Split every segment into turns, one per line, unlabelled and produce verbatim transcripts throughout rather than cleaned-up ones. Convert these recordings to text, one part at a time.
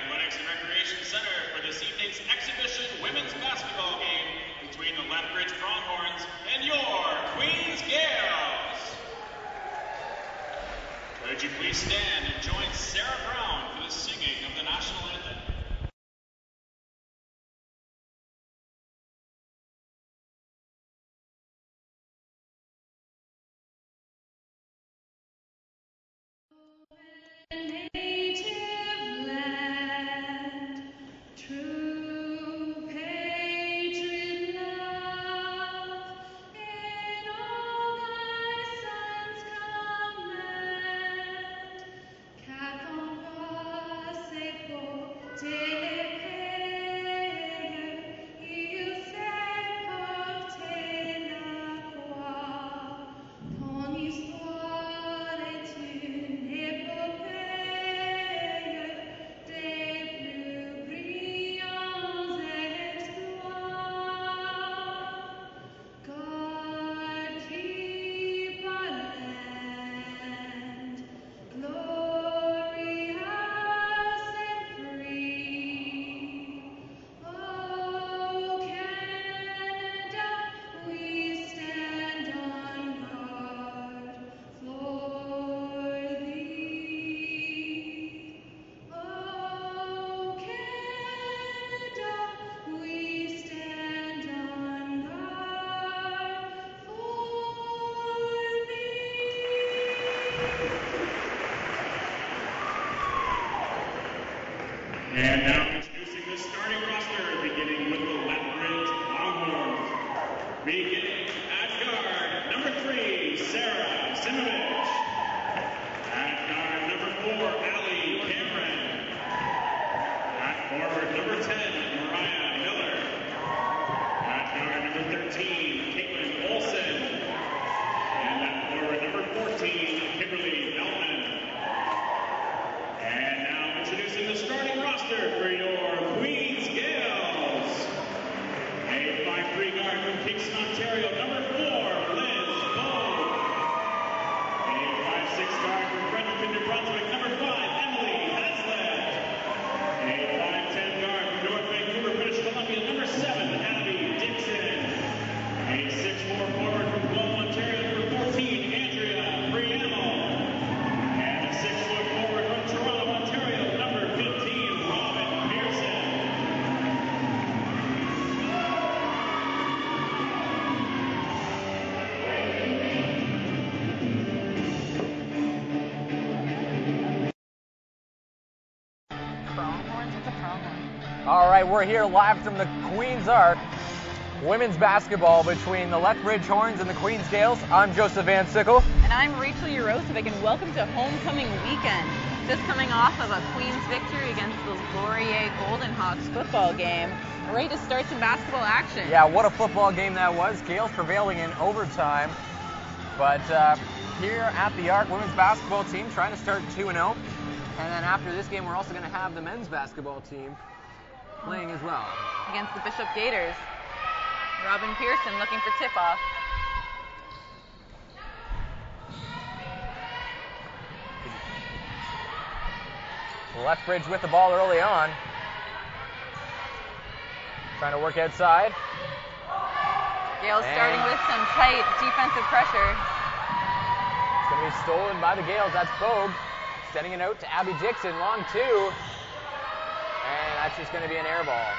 Athletics and Recreation Center for this evening's exhibition women's basketball game between the Lethbridge Pronghorns and your Queens Gaels. Would you please stand and join Sarah Brown for the singing of the national anthem? And now introducing the starting roster, beginning with the Lethbridge Longhorns. Beginning at guard, number three, Sarah Simovich. At guard, number four, Allie Cameron. At forward, number ten, Mariah Miller. At guard, number thirteen, Caitlin Olson. And at forward, number fourteen, Kimberly Elman. And now introducing the starting roster for your Queens Gaels. A five three guard from Kingston, Ontario, number four, Liz Bowe. A five six guard from Fredericton, New Brunswick, number five, Emily Haslett. A five ten guard from North Vancouver, British Columbia, number seven, Abby Dixon. A six four forward from Guelph, Ontario, number fourteen, Andrea Briamo. And a six foot forward from Toronto, Ontario, number fifteen, Robin Pearson.
Pronghorns? It's a pronghorn.
All right, we're here live from the Queen's Arc. Women's basketball between the Lethbridge Horns and the Queen's Gaels. I'm Joseph Van Sickle.
And I'm Rachel Urosivic, and welcome to homecoming weekend. Just coming off of a Queen's victory against the Laurier Golden Hawks football game. We're ready to start some basketball action.
Yeah, what a football game that was. Gaels prevailing in overtime. But uh, here at the Arc, women's basketball team trying to start two and oh. And then after this game, we're also going to have the men's basketball team playing as well.
Against the Bishop Gators. Robin Pearson looking for tip-off.
Lethbridge with the ball early on. Trying to work outside.
Gaels
And
starting with some tight defensive pressure.
It's going to be stolen by the Gaels. That's Bogue. Sending it out to Abby Dixon. Long two. And that's just going to be an air ball.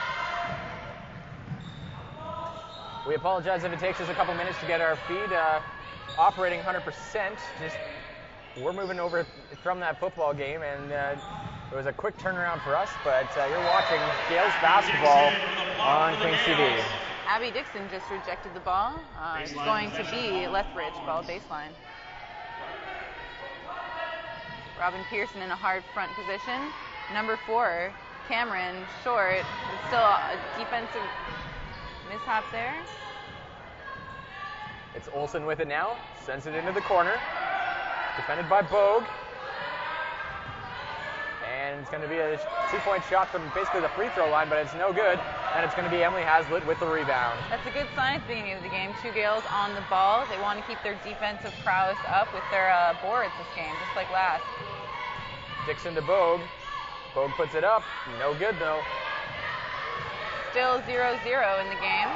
We apologize if it takes us a couple minutes to get our feed uh, operating one hundred percent. Just we're moving over from that football game, and uh, it was a quick turnaround for us. But uh, you're watching Gaels basketball on Kings T V.
Abby Dixon just rejected the ball. Uh, it's going to be Lethbridge ball baseline. Robin Pearson in a hard front position. Number four, Cameron, short. It's still a defensive mishap there.
It's Olsen with it now. Sends it into the corner. Defended by Bogue. And it's going to be a two-point shot from basically the free throw line, but it's no good. And it's going to be Emily Haslett with the rebound.
That's a good sign at the beginning of the game. Two Gaels on the ball. They want to keep their defensive prowess up with their uh, boards this game, just like last.
Dixon to Bogue. Bogue puts it up. No good, though.
Still zero zero in the game.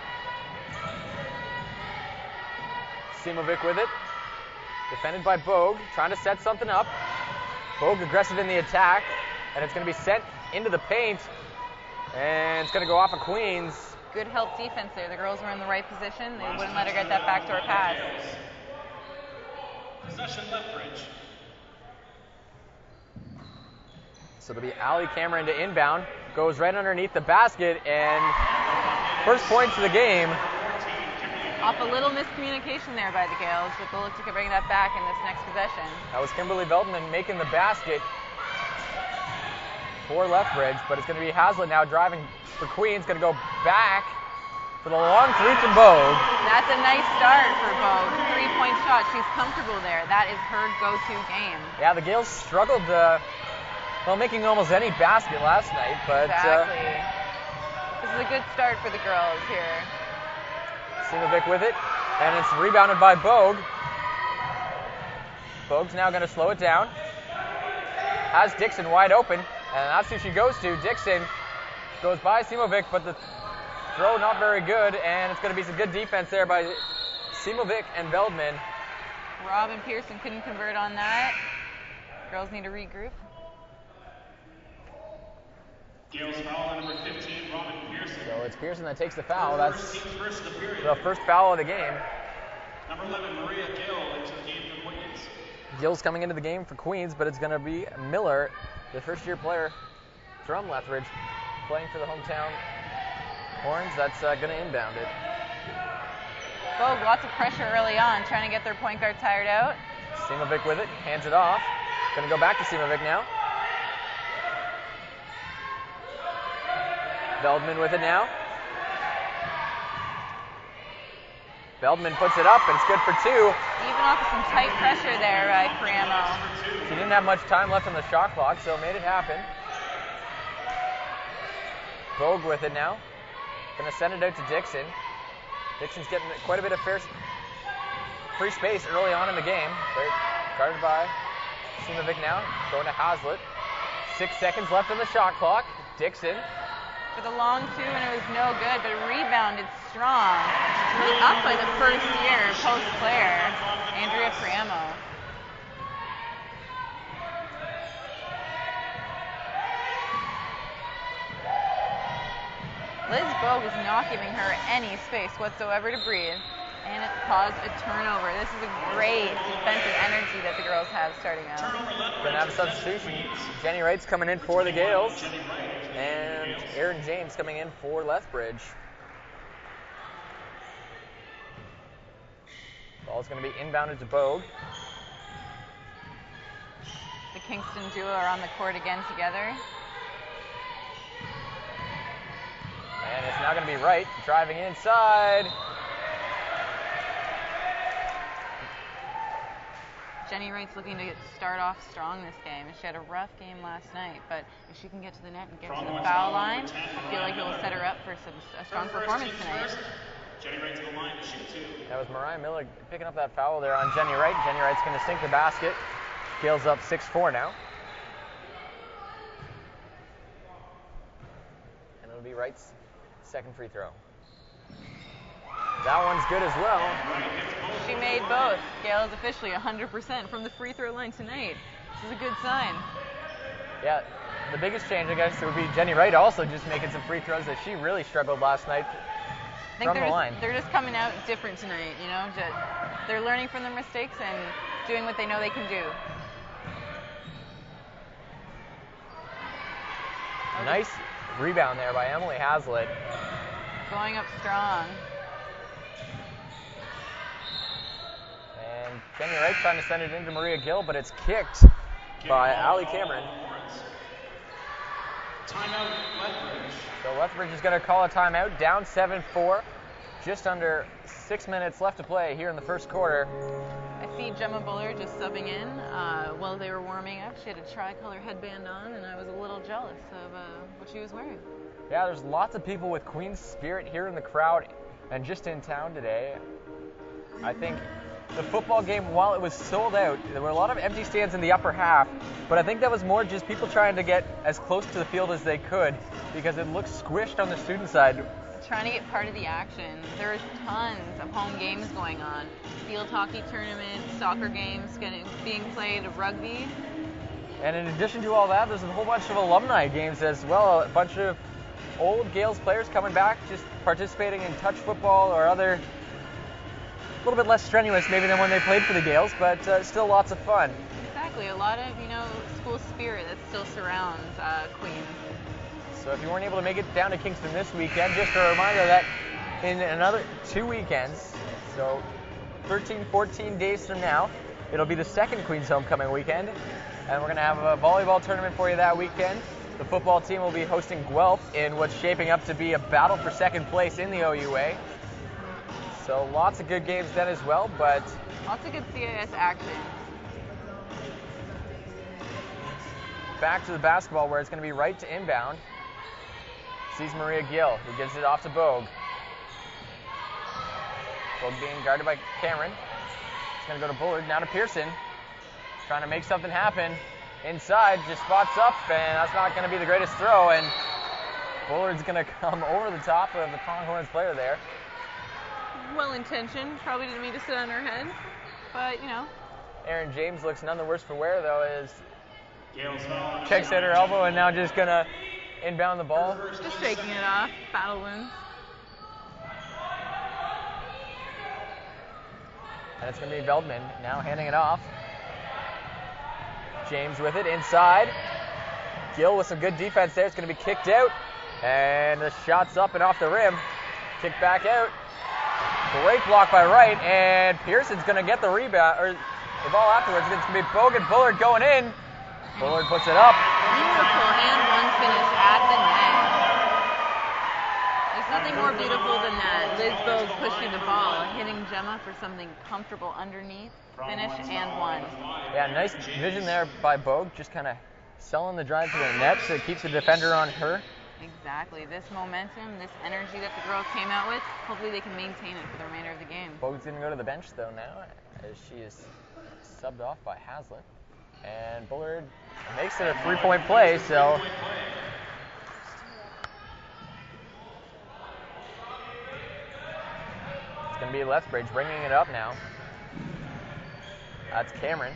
Simovic with it. Defended by Bogue, trying to set something up. Bogue aggressive in the attack, and it's going to be sent into the paint, and it's going to go off of Queens.
Good help defense there. The girls were in the right position. They wouldn't let her get that backdoor pass.
Possession Lethbridge.
So it'll be Allie Cameron to inbound. Goes right underneath the basket, and first points of the game.
Off a little miscommunication there by the Gaels, but they'll look to bring that back in this next possession.
That was Kimberly Veldman making the basket for Lethbridge, but it's going to be Hazlitt now driving for Queens. Going to go back for the long three from Bogue.
That's a nice start for Bogue. Three-point shot. She's comfortable there. That is her go-to game.
Yeah, the Gaels struggled, uh, well, making almost any basket last night, but
exactly.
Uh,
this is a good start for the girls here.
Simovic with it, and it's rebounded by Bogue. Bogue's now going to slow it down. Has Dixon wide open, and that's who she goes to. Dixon goes by Simovic, but the throw not very good, and it's going to be some good defense there by Simovic and Veldman.
Robin Pearson couldn't convert on that. Girls need to regroup.
Gaels foul on number fifteen, Robin Pearson.
So it's Pearson that takes the foul. That's
first of the period.
the first foul of the game.
Number eleven, Maria Gill into the game for Queens.
Gill's coming into the game for Queens, but it's going to be Miller, the first-year player from Lethbridge, playing for the hometown Horns. That's uh, going to inbound it.
Bogue, lots of pressure early on, trying to get their point guard tired out.
Simovic with it, hands it off. Going to go back to Simovic now. Veldman with it now. Veldman puts it up, and it's good for two.
Even off of some tight pressure there by Priamo.
She didn't have much time left on the shot clock, so made it happen. Bogue with it now. Going to send it out to Dixon. Dixon's getting quite a bit of fair, free space early on in the game. They're guarded by Simovic now. Going to Hazlitt. Six seconds left on the shot clock. Dixon.
For the long two, and it was no good, but it rebounded strong. Really up by the first year post player, Andrea Priamo. Liz Bogue is not giving her any space whatsoever to breathe, and it caused a turnover. This is a great defensive energy that the girls have starting out.
Going to have a substitution. Jenny Wright's coming in for the Gaels, and Erin James coming in for Lethbridge. Ball's going to be inbounded to Bogue.
The Kingston duo are on the court again together.
And it's now going to be Wright driving inside.
Jenny Wright's looking to get, start off strong this game. She had a rough game last night, but if she can get to the net and get to the foul line, I feel like it will set her up for some, a strong performance tonight.
Jenny Wright's the line to shoot two.
That was Mariah Miller picking up that foul there on Jenny Wright. Jenny Wright's going to sink the basket. Gaels up six four now. And it'll be Wright's second free throw. That one's good as well.
She made both. Gaels officially one hundred percent from the free throw line tonight. This is a good sign.
Yeah, the biggest change, I guess, would be Jenny Wright also just making some free throws that she really struggled last night
I think
from
they're
the
just,
line.
They're just coming out different tonight, you know. Just, they're learning from their mistakes and doing what they know they can do.
Nice rebound there by Emily Hazlitt.
Going up strong.
And Jenny Wright trying to send it into Maria Gill, but it's kicked by Allie Cameron.
Timeout, Lethbridge.
So Lethbridge is going to call a timeout, down seven four. Just under six minutes left to play here in the first quarter.
I see Gemma Buller just subbing in uh, while they were warming up. She had a tricolor headband on, and I was a little jealous of uh, what she was wearing.
Yeah, there's lots of people with Queen's spirit here in the crowd and just in town today. I think the football game, while it was sold out, there were a lot of empty stands in the upper half, but I think that was more just people trying to get as close to the field as they could because it looked squished on the student side.
Trying to get part of the action. There was tons of home games going on. Field hockey tournaments, soccer games getting, being played, rugby.
And in addition to all that, there's a whole bunch of alumni games as well. A bunch of old Gaels players coming back, just participating in touch football or other, a little bit less strenuous maybe than when they played for the Gaels, but uh, still lots of fun.
Exactly. A lot of, you know, school spirit that still surrounds uh, Queens.
So if you weren't able to make it down to Kingston this weekend, just a reminder that in another two weekends, so thirteen, fourteen days from now, it'll be the second Queens Homecoming weekend, and we're going to have a volleyball tournament for you that weekend. The football team will be hosting Guelph in what's shaping up to be a battle for second place in the O U A. So lots of good games then as well, but
lots of good C I S action.
Back to the basketball where it's going to be right to inbound. Sees Maria Gill, who gives it off to Bogue. Bogue being guarded by Cameron. It's going to go to Bullard, now to Pearson. Trying to make something happen. Inside, just spots up, and that's not going to be the greatest throw, and Bullard's going to come over the top of the Pronghorns player there.
Well-intentioned, probably didn't mean to sit on her head, but, you know.
Erin James looks none the worse for wear, though, as checks at her elbow and now just going to inbound the ball.
Just shaking it off, battle wounds.
And it's going to be Veldman now handing it off. James with it inside. Gill with some good defense there. It's going to be kicked out. And the shot's up and off the rim. Kicked back out. Great block by Wright. And Pearson's going to get the rebound, or the ball afterwards. It's going to be Bogue and Bullard going in. Bullard puts it up.
Beautiful and one finish at the net. There's nothing more beautiful than that. Liz Bogue pushing the ball, hitting Gemma for something comfortable underneath. Finish and one.
Yeah, nice vision there by Bogue, just kind of selling the drive to the net so it keeps the defender on her.
Exactly. This momentum, this energy that the girls came out with, hopefully they can maintain it for the remainder of the game.
Bogue's going to go to the bench, though, now, as she is subbed off by Haslett. And Bullard makes it a three-point play, so it's going to be Lethbridge bringing it up now. That's Cameron.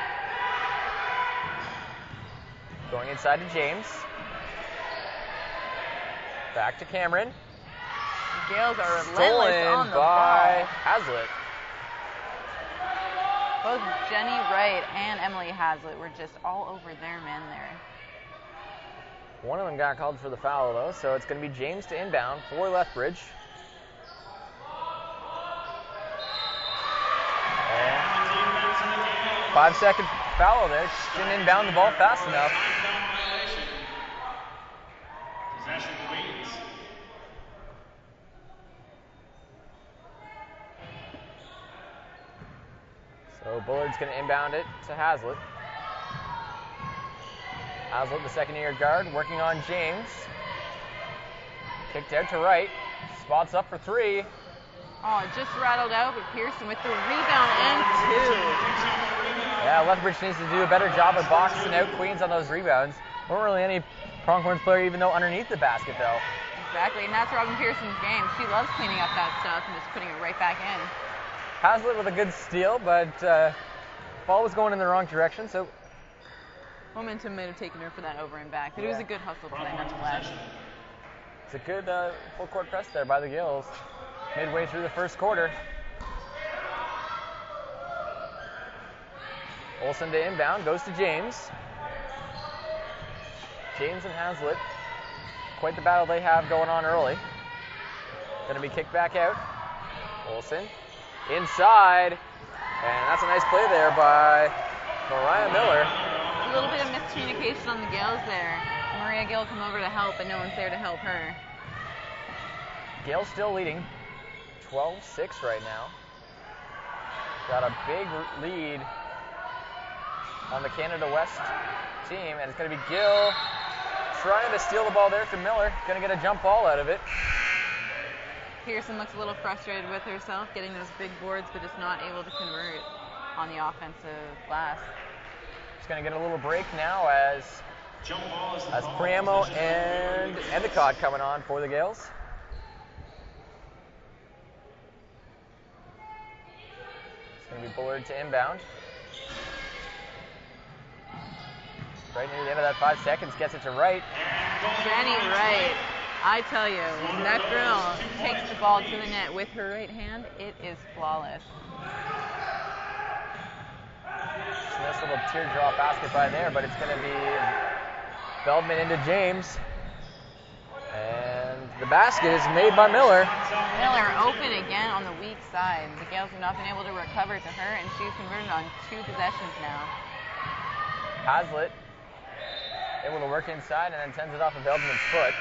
Going inside to James. Back to Cameron.
The Gaels are relentless
Stolen
on the
by
ball.
Haslett.
Both Jenny Wright and Emily Haslett were just all over their men there.
One of them got called for the foul, though, so it's going to be James to inbound for Lethbridge. And five second foul there. Just didn't inbound the ball fast enough.
Possession Queens.
So Bullard's going to inbound it to Haslett. Haslett, the second-year guard, working on James. Kicked out to Wright. Spots up for three.
Oh, it just rattled out, but Pearson with the rebound and two.
Yeah, Lethbridge needs to do a better job of boxing out Queens on those rebounds. There weren't really any Pronghorns player even though underneath the basket, though.
Exactly, and that's Robin Pearson's game. She loves cleaning up that stuff and just putting it right back in.
Haslett with a good steal, but uh, ball was going in the wrong direction, so
Momentum might have taken her for that over and back, but
yeah.
It was a good hustle play nonetheless.
It's a good uh, full court press there by the Gaels midway through the first quarter. Olsen to inbound, goes to James. James and Haslett, quite the battle they have going on early. Going to be kicked back out. Olsen inside, and that's a nice play there by Mariah Miller.
A little bit of miscommunication on the Gaels there. Maria Gill come over to help, but no one's there to help her.
Gaels still leading, twelve six right now. Got a big lead on the Canada West team, and it's going to be Gill trying to steal the ball there from Miller. Going to get a jump ball out of it.
Pearson looks a little frustrated with herself, getting those big boards, but just not able to convert on the offensive glass.
Just going to get a little break now as, as Priamo and Endicott coming on for the Gaels. It's going to be Bullard to inbound. Right near the end of that five seconds, gets it to Wright.
Jenny Wright, I tell you, when that girl takes the ball to the net with her right hand, it is flawless.
Nice little teardrop basket by there, but it's going to be Feldman into James. And the basket is made by Miller.
Miller open again on the weak side. The Gaels have not been able to recover to her, and she's converted on two possessions now.
Hazlitt able to work inside and then sends it off of Feldman's foot.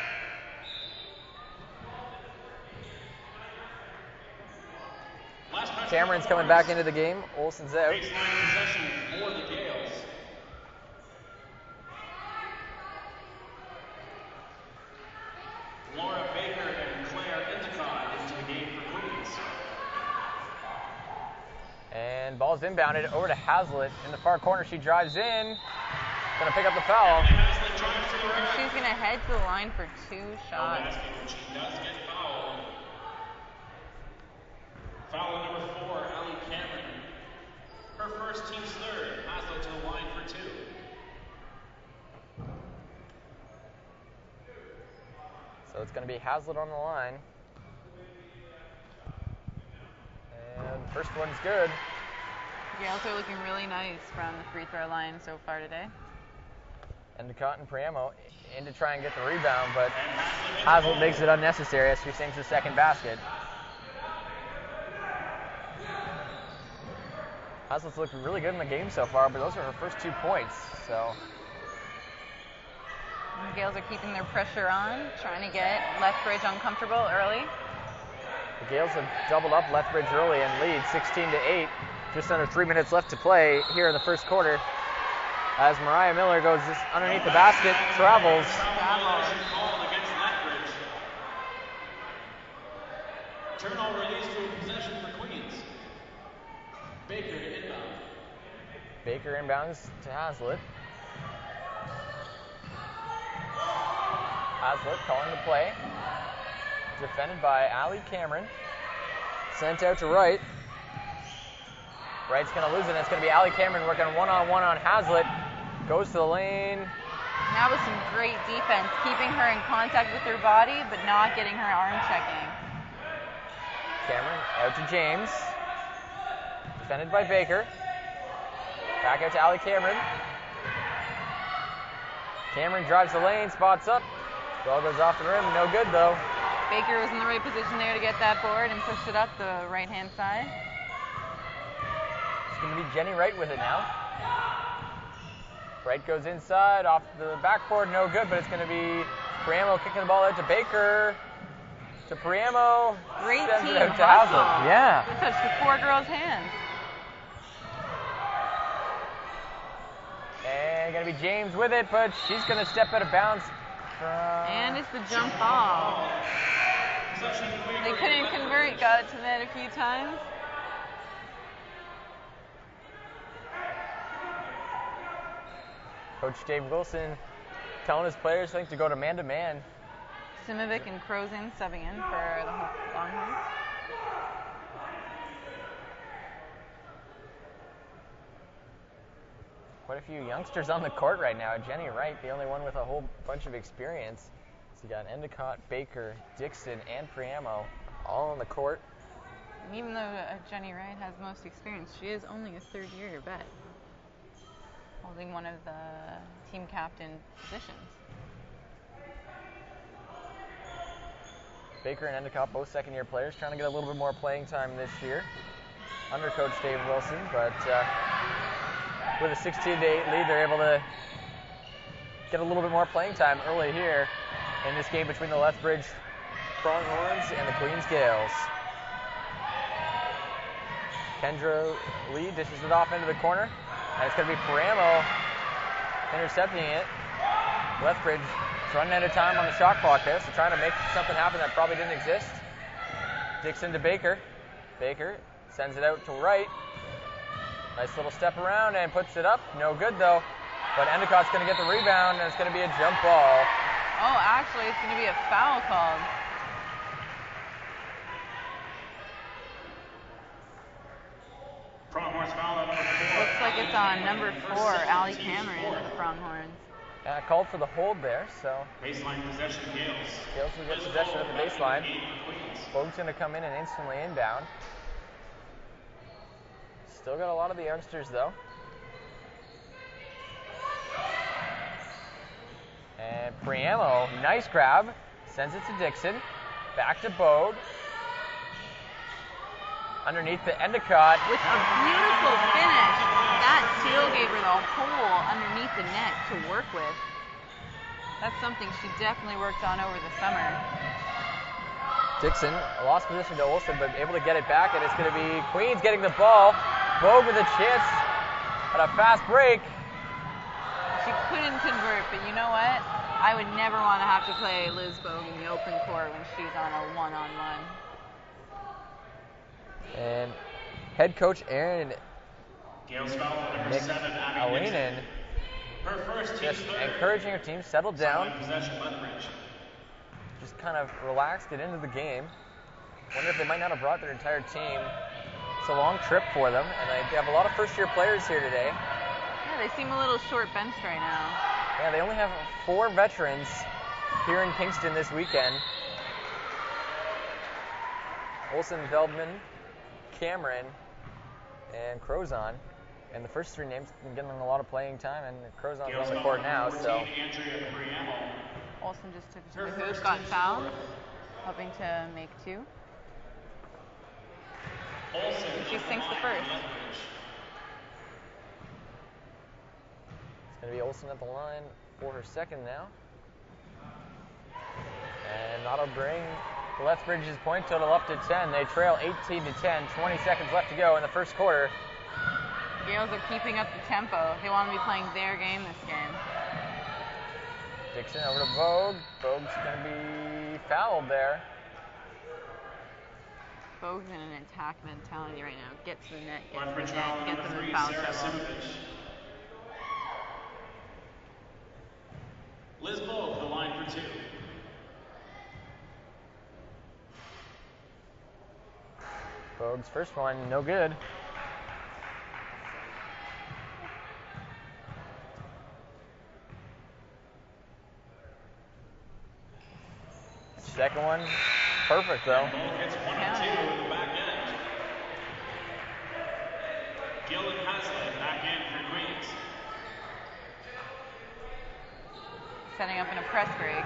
Cameron's coming back into the game. Olsen's out.
Possession for the Gaels. Laura Baker and Claire Endicott into the game for Queens.
And ball's inbounded over to Hazlitt in the far corner. She drives in. Going to pick up the foul.
She's going to head to the line for two shots.
She does get fouled. Foul number four, Allie Cameron. Her first, team's third. Hazlitt to the line for two.
So it's going to be Hazlitt on the line. And first one's good.
Gaels are looking really nice from the free throw line so far today.
Endicott and Priamo in to try and get the rebound, but Hazlitt makes it unnecessary as she sinks the second basket. Hazlitt's looking really good in the game so far, but those are her first two points, so.
The Gaels are keeping their pressure on, trying to get Lethbridge uncomfortable early.
The Gaels have doubled up Lethbridge early and lead sixteen to eight. Just under three minutes left to play here in the first quarter. As Mariah Miller goes just underneath the basket, travels.
Called against Lethbridge. Turnover leads to a possession for Queens. Baker to inbound.
Baker inbounds to Hazlitt. Hazlitt calling the play. Defended by Allie Cameron. Sent out to Wright. Wright's going to lose it, and it's going to be Allie Cameron working one-on-one on Hazlitt. Goes to the lane.
Now with some great defense, keeping her in contact with her body, but not getting her arm checking.
Cameron out to James. Defended by Baker. Back out to Allie Cameron. Cameron drives the lane, spots up. Ball goes off the rim, no good though.
Baker was in the right position there to get that board and pushed it up the right-hand side.
It's going to be Jenny Wright with it now. Wright goes inside, off the backboard, no good, but it's going to be Priamo kicking the ball out to Baker. To Priamo.
Great
sends
team
it out to
hustle.
Hazlitt. Yeah.
It touched the poor girl's hands.
And going to be James with it, but she's going to step out of bounds. From
and it's the jump ball. They couldn't convert, got it to the net a few times.
Coach Dave Wilson telling his players, I think, to go to man-to-man.
Simovic and Crozin subbing in for the Longhorns.
Quite a few youngsters on the court right now. Jenny Wright, the only one with a whole bunch of experience. So you got Endicott, Baker, Dixon, and Priamo all on the court.
And even though uh, Jenny Wright has most experience, she is only a third-year vet, holding one of the team captain positions.
Baker and Endicott, both second-year players, trying to get a little bit more playing time this year under Coach Dave Wilson, but uh, with a sixteen to eight lead, they're able to get a little bit more playing time early here in this game between the Lethbridge Pronghorns and the Queens Gaels. Kendra Lee dishes it off into the corner, and it's going to be Priamo intercepting it. Lethbridge running out of time on the shot clock there, so trying to make something happen that probably didn't exist. Dixon to Baker. Baker sends it out to right. Nice little step around and puts it up. No good though. But Endicott's going to get the rebound, and it's going to be a jump ball.
Oh, actually, it's going to be a foul called.
Pronghorns foul on number four.
Looks like it's on number four, Allie Cameron for the Pronghorns.
Yeah, called for the hold there, so.
Baseline possession, Gaels.
Gaels will get possession at the baseline. Bogue's going to come in and instantly inbound. Still got a lot of the youngsters, though. And Priamo, nice grab, sends it to Dixon. Back to Bogue. Underneath the Endicott.
With a beautiful finish. That steal gave her the hole underneath the net to work with. That's something she definitely worked on over the summer.
Dixon lost position to Olsen, but able to get it back, and it's going to be Queens getting the ball. Bogue with a chance at a fast break.
She couldn't convert, but you know what? I would never want to have to play Liz Bogue in the open court when she's on a one-on-one.
And head coach Aaron
Gaels foul on number seven, Abby
Alinen
Nixon. Her first team
just
third.
encouraging her team, settle down,
Sideline possession, Lethbridge.
just kind of relax, get into the game. Wonder if they might not have brought their entire team. It's a long trip for them, and they have a lot of first-year players here today.
Yeah, they seem a little short-benched right now.
Yeah, they only have four veterans here in Kingston this weekend. Olsen, Veldman, Cameron, and Crozon. And the first three names have been getting a lot of playing time, and Crozon's on the court now, so.
Olsen just took it to the hoop, got fouled, hoping to make two. She sinks the first.
It's going to be Olsen at the line for her second now. And that'll bring Lethbridge's point total up to ten. They trail eighteen to ten, twenty seconds left to go in the first quarter.
Gaels are keeping up the tempo. They want to be playing their game this game.
Dixon over to Bogue. Bogue's going to be fouled there.
Bogue's in an attack mentality right now. Get to the net, get to the net, get them in foul trouble.
Liz Bogue, the line for two.
Bogue's first one, no good. Second one, perfect though.
Bogue gets one and two in the back end. Gillen Haslett back in for Queens.
Setting up in a press break.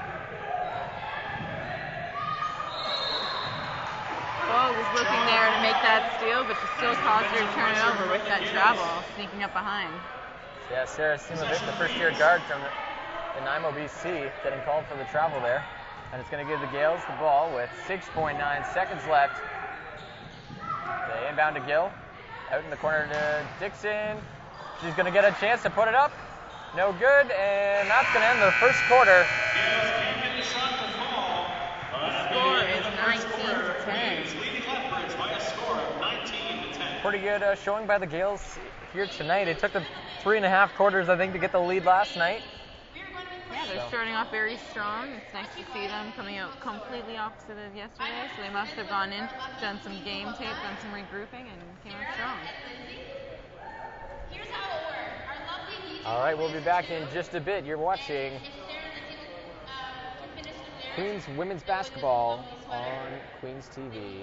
Bogue was looking there to make that steal, but she still caused her to turn it over with that travel, sneaking up behind.
Yeah, Sarah Simovic, the first-year guard from the Nanaimo B C, getting called for the travel there. And it's going to give the Gaels the ball with six point nine seconds left. They inbound to Gill. Out in the corner to Dixon. She's going to get a chance to put it up. No good, and that's going to end the first quarter.
Gaels can't get the shot to fall.
The score is nineteen to ten.
Leading Lethbridge by a score of nineteen to ten.
Pretty good uh, showing by the Gaels here tonight. It took them three and a half quarters, I think, to get the lead last night.
Yeah, they're starting off very strong. It's nice to see them coming out completely opposite of yesterday. So they must have gone in, done some game tape, done some regrouping, and came out strong.
All right, we'll be back in just a bit. You're watching Queens Women's Basketball on Queens T V.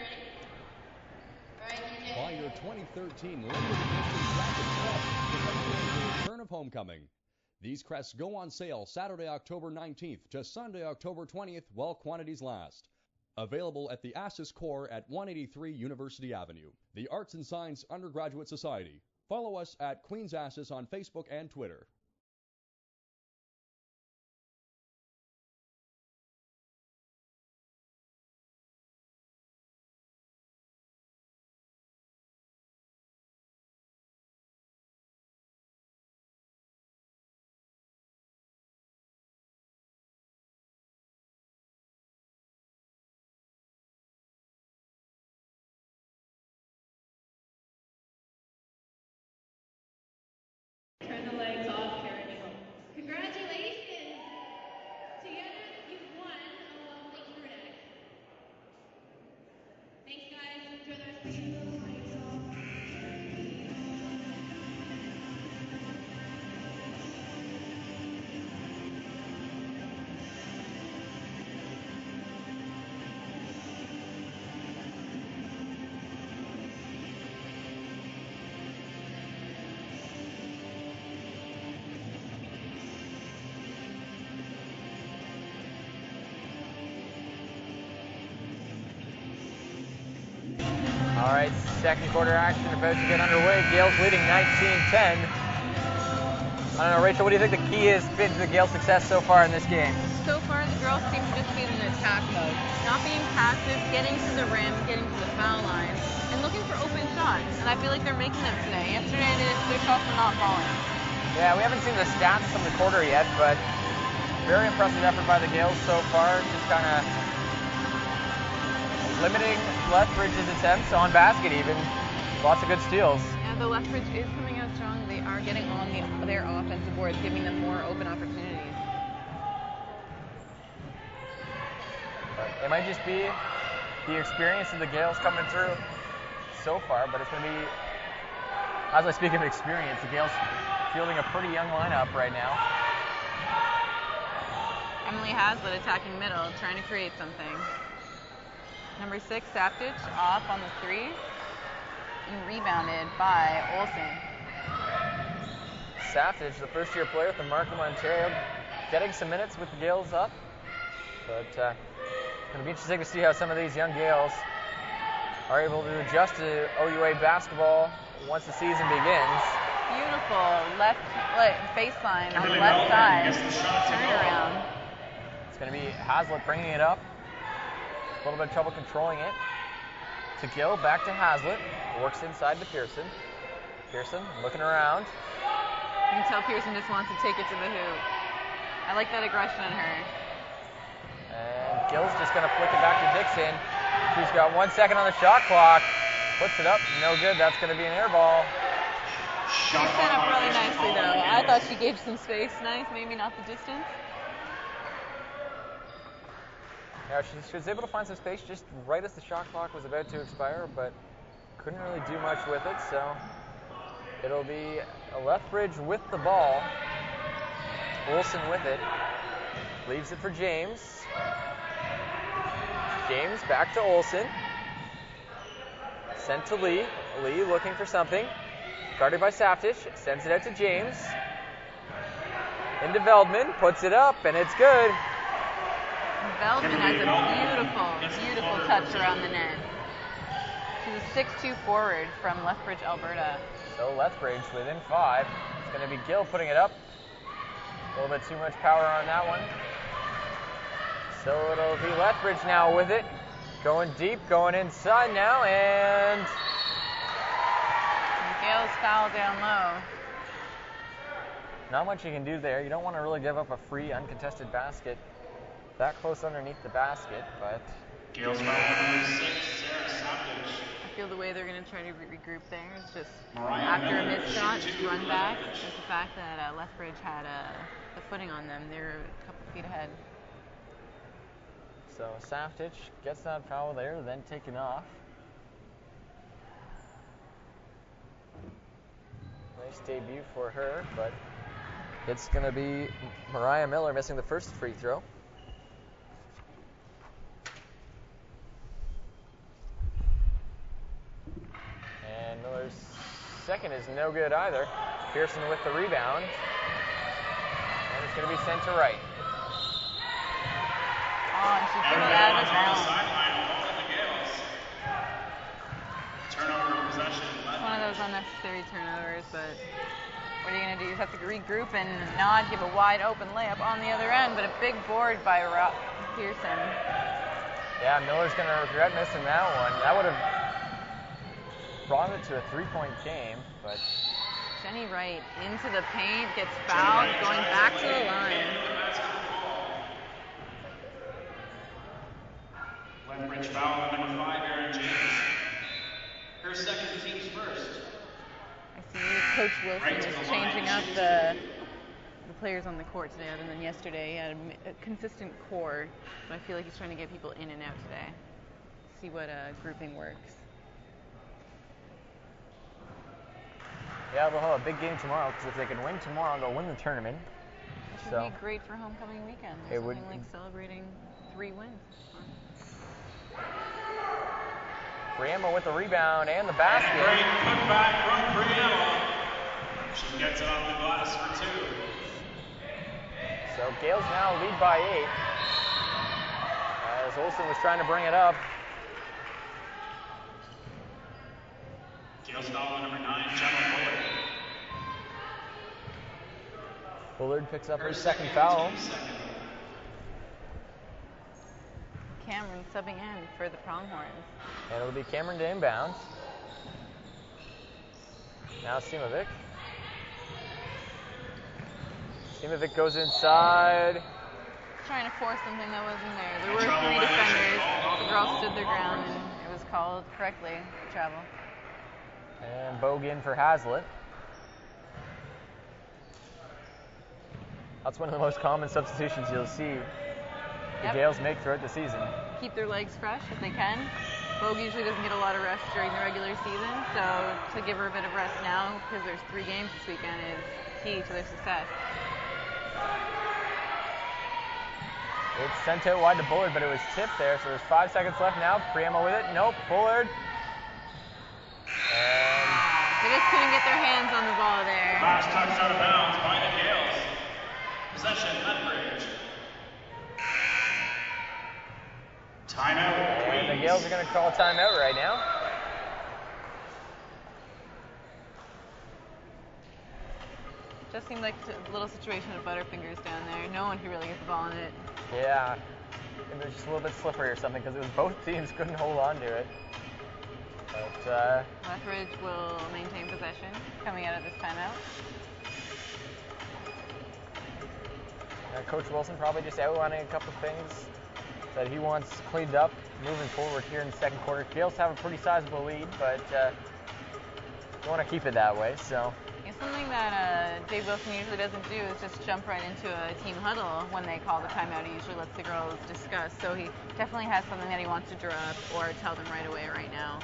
Buy your twenty thirteen limited edition Racket Crest to commemorate the return of homecoming. These crests go on sale Saturday, October nineteenth to Sunday, October twentieth while quantities last. Available at the Assis Core at one eighty-three University Avenue. The Arts and Science Undergraduate Society. Follow us at Queens Assis on Facebook and Twitter.
lights off, carrying it home. Congratulations! Together, you've won a lovely crew neck. Thanks, guys. Enjoy the rest of the game.
All right, second quarter action about to get underway. Gaels leading nineteen ten. I don't know, Rachel, what do you think the key has been to the Gaels' success so far in this game?
So far, the girls seem to just be in an attack mode. Not being passive, getting to the rim, getting to the foul line, and looking for open shots. And I feel like they're making them today. Yesterday, their shots were not falling.
Yeah, we haven't seen the stats from the quarter yet, but very impressive effort by the Gaels so far. Just kind of limiting Lethbridge's attempts on basket even. Lots of good steals.
Yeah, the Lethbridge is coming out strong. They are getting on the, their offensive boards, giving them more open opportunities.
But it might just be the experience of the Gaels coming through so far, but it's going to be, as I speak of experience, the Gaels fielding a pretty young lineup right now.
Emily Haslett attacking middle, trying to create something. Number six, Saptich, off on the three, and rebounded by Olsen.
Saptich, the first-year player with the Markham, Ontario, getting some minutes with the Gaels up. But uh, it's going to be interesting to see how some of these young Gaels are able to adjust to O U A basketball once the season begins.
Beautiful left like, baseline on the left side. Turnaround.
It's going to be Haslett bringing it up. A little bit of trouble controlling it. To Gill, back to Haslett. Works inside to Pearson. Pearson looking around.
You can tell Pearson just wants to take it to the hoop. I like that aggression in her.
And Gill's just going to flick it back to Dixon. She's got one second on the shot clock. Puts it up. No good. That's going to be an air ball.
She set up really nicely, though. I thought she gave some space. Nice. Maybe not the distance.
Yeah, she, she was able to find some space just right as the shot clock was about to expire, but couldn't really do much with it, so it'll be Lethbridge with the ball. Olsen with it. Leaves it for James. James back to Olsen. Sent to Lee. Lee looking for something. Guarded by Saptich. Sends it out to James. Into Veldman. Puts it up, and it's good.
Veldman has a beautiful, beautiful touch around the net. She's a six two forward from Lethbridge, Alberta.
So Lethbridge within five. It's going to be Gill putting it up. A little bit too much power on that one. So it'll be Lethbridge now with it. Going deep, going inside now, and...
Gaels foul down low.
Not much you can do there. You don't want to really give up a free, uncontested basket that close underneath the basket, but...
Gaels foul number six, Sarah Saptich.
I feel the way they're going to try to re- regroup there is just after a missed shot, just run back. Just the fact that uh, Lethbridge had uh, the footing on them, they're a couple feet ahead.
So Saptich gets that foul there, then taken off. Nice debut for her, but it's going to be Mariah Miller missing the first free throw. And Miller's second is no good either. Pearson with the rebound. And it's going to be sent to right.
Oh, and she threw it out of the zone.
Turnover possession.
It's one of those unnecessary turnovers, but what are you going to do? You just have to regroup and not give a wide open layup on the other end, but a big board by Ro- Pearson.
Yeah, Miller's going to regret missing that one. That would have brought it to a three-point game, but...
Jenny Wright into the paint, gets fouled, going back to the line.
Lethbridge foul on number five, Erin James. Her second, team's first.
I see Coach Wilson is changing up the the players on the court today, other than yesterday. He had a, a consistent core, but I feel like he's trying to get people in and out today. See what uh, grouping works.
Yeah, they'll have a big game tomorrow, because if they can win tomorrow, they'll win the tournament.
It should
So,
be great for homecoming weekend.
it
There's
would-
something like celebrating three wins.
Priamo with the rebound and the
And a
basket.
great putback from Priamo. She gets it off the glass for two.
So Gaels now lead by eight. As Olsen was trying to bring it up.
Gaels foul on number nine, Gemma Bullard.
Bullard picks up her
Her
second foul.
team second.
Cameron subbing in for the Pronghorns.
And it'll be Cameron to inbound. Now Simovic. Simovic goes inside.
Trying to force something that wasn't there. There were
Trouble
three
by
defenders.
Ashley.
The girls stood their ground, and it was called correctly. Travel.
And Bogue in for Hazlitt. That's one of the most common substitutions you'll see the
Yep.
Gaels make throughout the season.
Keep their legs fresh if they can. Bogue usually doesn't get a lot of rest during the regular season, so to give her a bit of rest now, because there's three games this weekend, is key to their success.
It's sent out wide to Bullard, but it was tipped there, so there's five seconds left now. Priamo with it. Nope, Bullard. And
They just couldn't get their hands on the ball there.
Pass touched out of bounds by the Gaels. Possession, Lethbridge. Timeout,
And the
Queens.
Gaels are going to call a timeout right now.
Just seemed like a little situation of Butterfingers down there. No one could really get the ball in it.
Yeah, it was just a little bit slippery or something because it was both teams couldn't hold on to it. But uh,
Lethbridge will maintain possession coming out of this timeout.
uh, Coach Wilson probably just outlining a couple of things that he wants cleaned up moving forward here in the second quarter. Gaels have a pretty sizable lead, but uh, they want to keep it that way. So.
Yeah, something that uh, Jay Wilson usually doesn't do is just jump right into a team huddle when they call the timeout. He usually lets the girls discuss. So he definitely has something that he wants to draw up or tell them right away right now.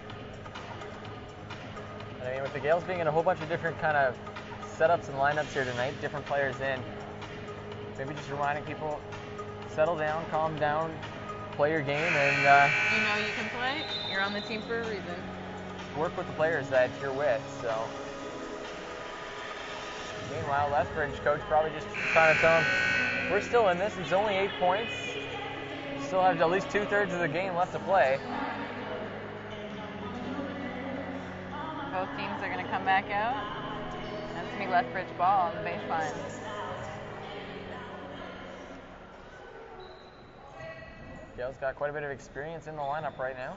I mean, with the Gaels being in a whole bunch of different kind of setups and lineups here tonight, different players in, maybe just reminding people, settle down, calm down, play your game, and uh,
You know you can play. You're on the team for a reason.
work with the players that you're with. So. Meanwhile, Lethbridge coach probably just trying to tell him, we're still in this. It's only eight points. We still have at least two-thirds of the game left to play.
Both teams are going to come back out. That's going to be Lethbridge ball on the baseline.
Gael's got quite a bit of experience in the lineup right now.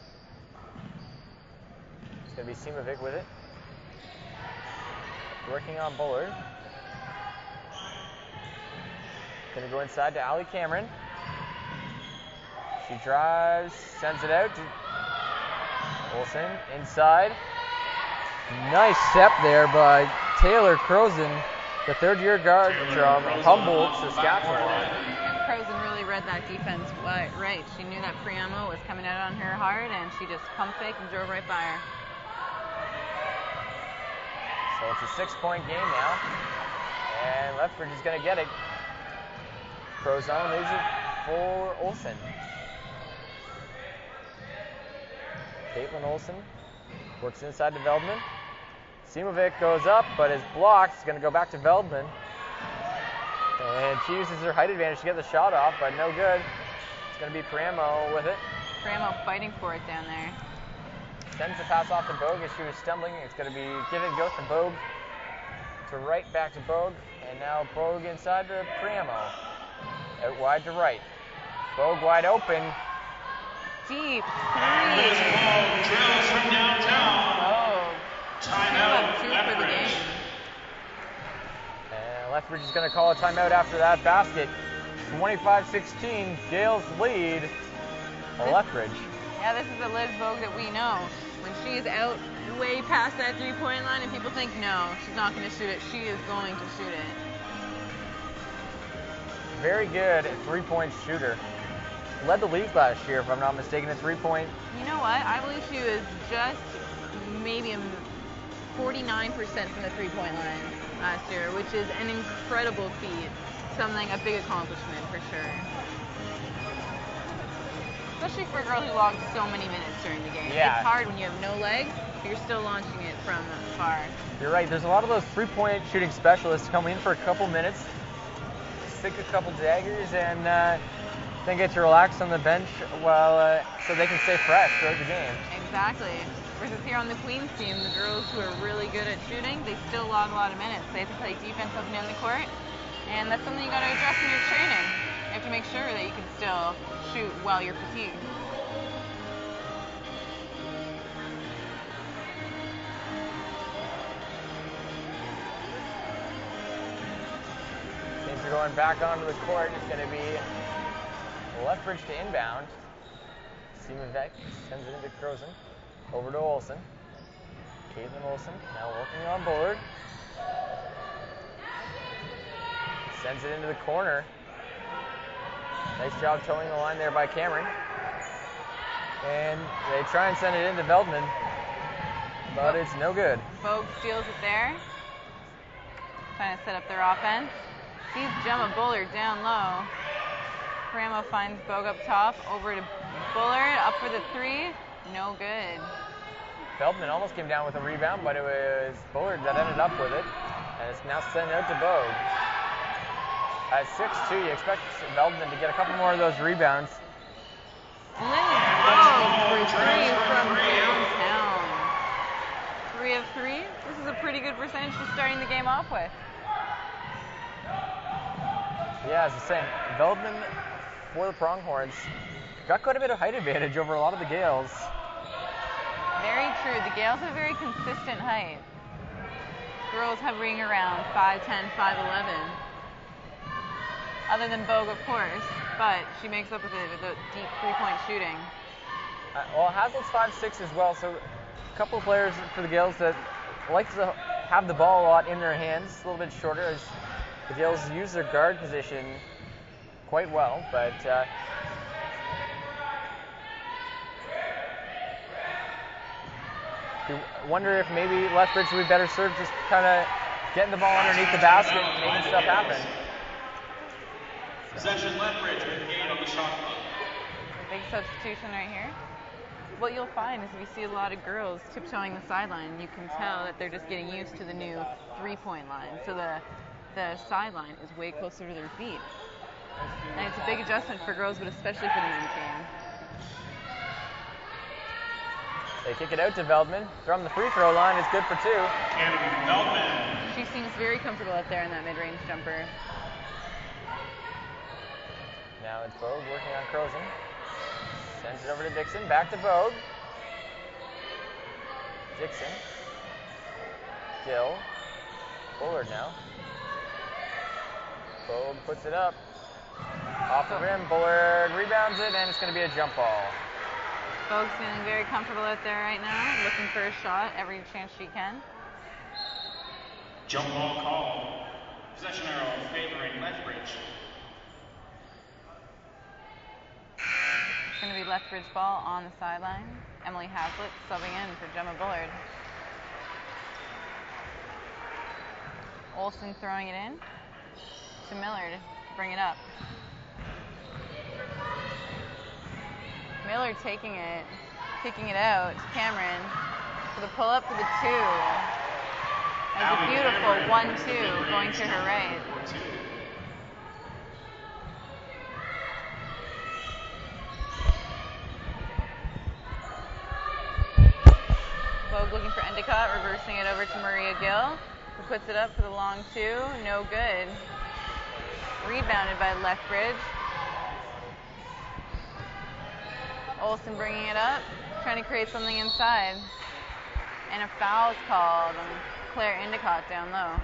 It's going to be Simovic with it. Working on Bullard. Going to go inside to Ali Cameron. She drives, sends it out to Olsen. Inside. Nice step there by Taylor Crozen, the third-year guard from Humboldt, Saskatchewan.
And Crozen really read that defense wi- right. She knew that Priamo was coming out on her hard, and she just pump faked and drove right by her.
So it's a six-point game now. And Lethbridge is going to get it. Crozon leaves it for Olsen. Caitlin Olsen works inside to Veldman. Simovic goes up, but is blocked. It's going to go back to Veldman. And she uses her height advantage to get the shot off, but no good. It's going to be Priamo with it.
Priamo fighting for it down there.
Sends the pass off to Bogue as she was stumbling. It's going to be give and go from Bogue to right, back to Bogue. And now Bogue inside to Priamo. Out wide to right. Bogue wide open.
Deep
Liz
three.
Bogue drills from downtown.
Oh,
Timeout,
two for the
Lethbridge.
game.
And Lethbridge is going to call a timeout after that basket. twenty-five sixteen, Gaels lead Lethbridge.
Yeah, this is the Liz Vogue that we know. When she is out way past that three-point line and people think, no, she's not going to shoot it, she is going to shoot it.
Very good three-point shooter. Led the league last year, if I'm not mistaken, in three-point.
You know what? I believe she was just maybe a forty-nine percent from the three-point line last year, which is an incredible feat. Something, a big accomplishment for sure. Especially for a girl who logged so many minutes during the game.
Yeah.
It's hard when you have no legs, but you're still launching it from far.
You're right. There's a lot of those three-point shooting specialists come in for a couple minutes, stick a couple daggers, and uh, then get to relax on the bench while uh, so they can stay fresh throughout the game.
Exactly. Versus here on the Queens team, the girls who are really good at shooting, they still log a lot of minutes. They have to play defense up and down the court, and that's something you got to address in your training. You have to make sure that you can still shoot while you're fatigued.
Things are going back onto the court. It's going to be Lethbridge to inbound. Simavec sends it into Croson. Over to Olsen. Caitlin Olsen now working on Bullard. Sends it into the corner. Nice job towing the line there by Cameron. And they try and send it into Veldman, but it's no good.
Vogue steals it there. Trying to set up their offense. Sees Gemma Bullard down low. Paramo finds Vogue up top. Over to Bullard. Up for the three. No good.
Veldman almost came down with a rebound, but it was Bullard that ended up with it. And it's now sent out to Vogue. At six two, you expect Veldman to get a couple more of those rebounds.
Liz Vogue for three from downtown. Three of three. This is a pretty good percentage to starting the game off with.
Yeah, as I was saying, Veldman for the Pronghorns got quite a bit of height advantage over a lot of the Gaels.
Very true. The Gaels have a very consistent height. Girls hovering around five ten, five eleven. Other than Vogue, of course, but she makes up with it with the deep three-point shooting.
Uh, well, Hazlitt's five six as well, so a couple of players for the Gaels that like to have the ball a lot in their hands, a little bit shorter, as the Gaels use their guard position quite well, but uh, you wonder if maybe Lethbridge would be better served just kind of getting the ball underneath the basket and making stuff happen.
Possession Lethbridge with eight on the shot clock.
Big substitution right here. What you'll find is if you see a lot of girls tiptoeing the sideline, you can tell that they're just getting used to the new three-point line. So the the sideline is way closer to their feet. And it's a big adjustment for girls, but especially for the men's game.
They kick it out to Veldman. From the free throw line, it's good for two.
And Veldman.
She seems very comfortable up there in that mid-range jumper.
Now it's Vogue working on Croson. Sends it over to Dixon. Back to Vogue. Dixon. Gill. Bullard now. Vogue puts it up. Off the rim. Bullard rebounds it, and it's going to be a jump ball.
Vogue's feeling very comfortable out there right now, looking for a shot every chance she can.
Jump ball call. Possession arrow favoring Lethbridge.
It's going to be Lethbridge ball on the sideline. Emily Hazlitt subbing in for Gemma Bullard. Olsen throwing it in to Miller to bring it up. Miller taking it, kicking it out to Cameron for the pull up for the two. That's a beautiful one two going to her right. Vogue looking for Endicott, reversing it over to Maria Gill, who puts it up for the long two. No good. Rebounded by Lethbridge. Olsen bringing it up, trying to create something inside. And a foul is called on Claire Endicott down low.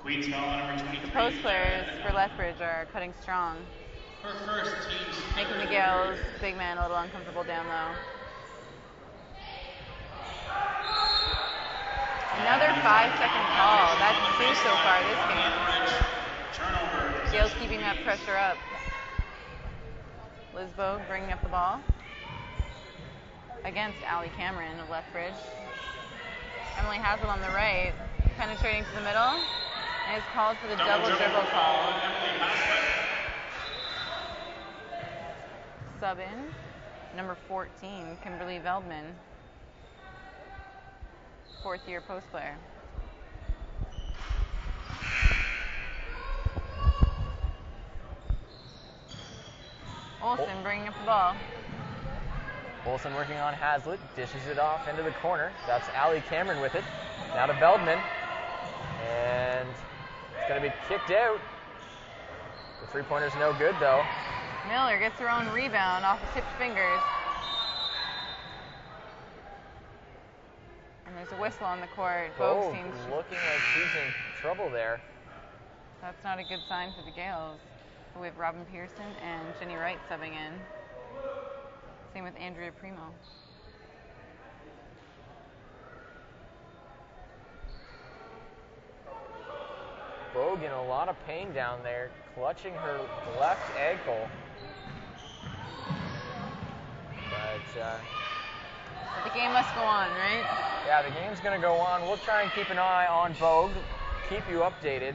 Queens foul on number twenty-three.
The post players for Lethbridge are cutting strong,
Her first team's
making the Gaels big man a little uncomfortable down low. Another five-second call. That's two so far this game.
Turnover.
Gaels keeping that pressure up. Lisbo bringing up the ball against Allie Cameron of Lethbridge. Emily Hazel on the right, penetrating to the middle, and is called for the double, double dribble call. Sub in, number fourteen, Kimberly Veldman, fourth year post player. Olsen bringing up the ball.
Olsen working on Hazlitt, dishes it off into the corner. That's Allie Cameron with it. Now to Veldman. And it's going to be kicked out. The three-pointer's no good, though.
Miller gets her own rebound off the tipped fingers. And there's a whistle on the court. Bogue
Bogue
seems
looking like she's in trouble there.
That's not a good sign for the Gaels. We have Robin Pearson and Jenny Wright subbing in. Same with Andrea Primo.
Bogue in a lot of pain down there, clutching her left ankle. But, uh,
but the game must go on, right?
Yeah, the game's going to go on. We'll try and keep an eye on Bogue, keep you updated.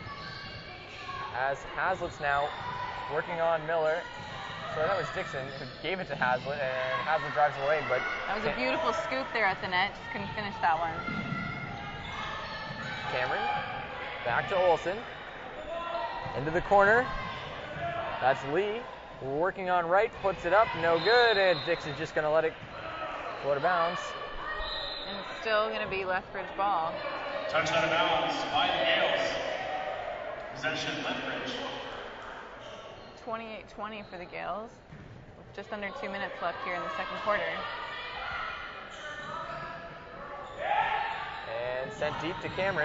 As Hazlitt's now working on Miller. So that was Dixon who gave it to Hazlitt, and Hazlitt drives away, but...
That was a beautiful scoop there at the net. Just couldn't finish that one.
Cameron, back to Olsen. Into the corner. That's Lee. Working on right, puts it up, no good, and Dixon's just going to let it float out of bounds.
And it's still going to be Lethbridge ball.
Touch out of bounds by the Gaels. Possession Lethbridge.
twenty-eight twenty for the Gaels, with just under two minutes left here in the second quarter.
And sent deep to Cameron.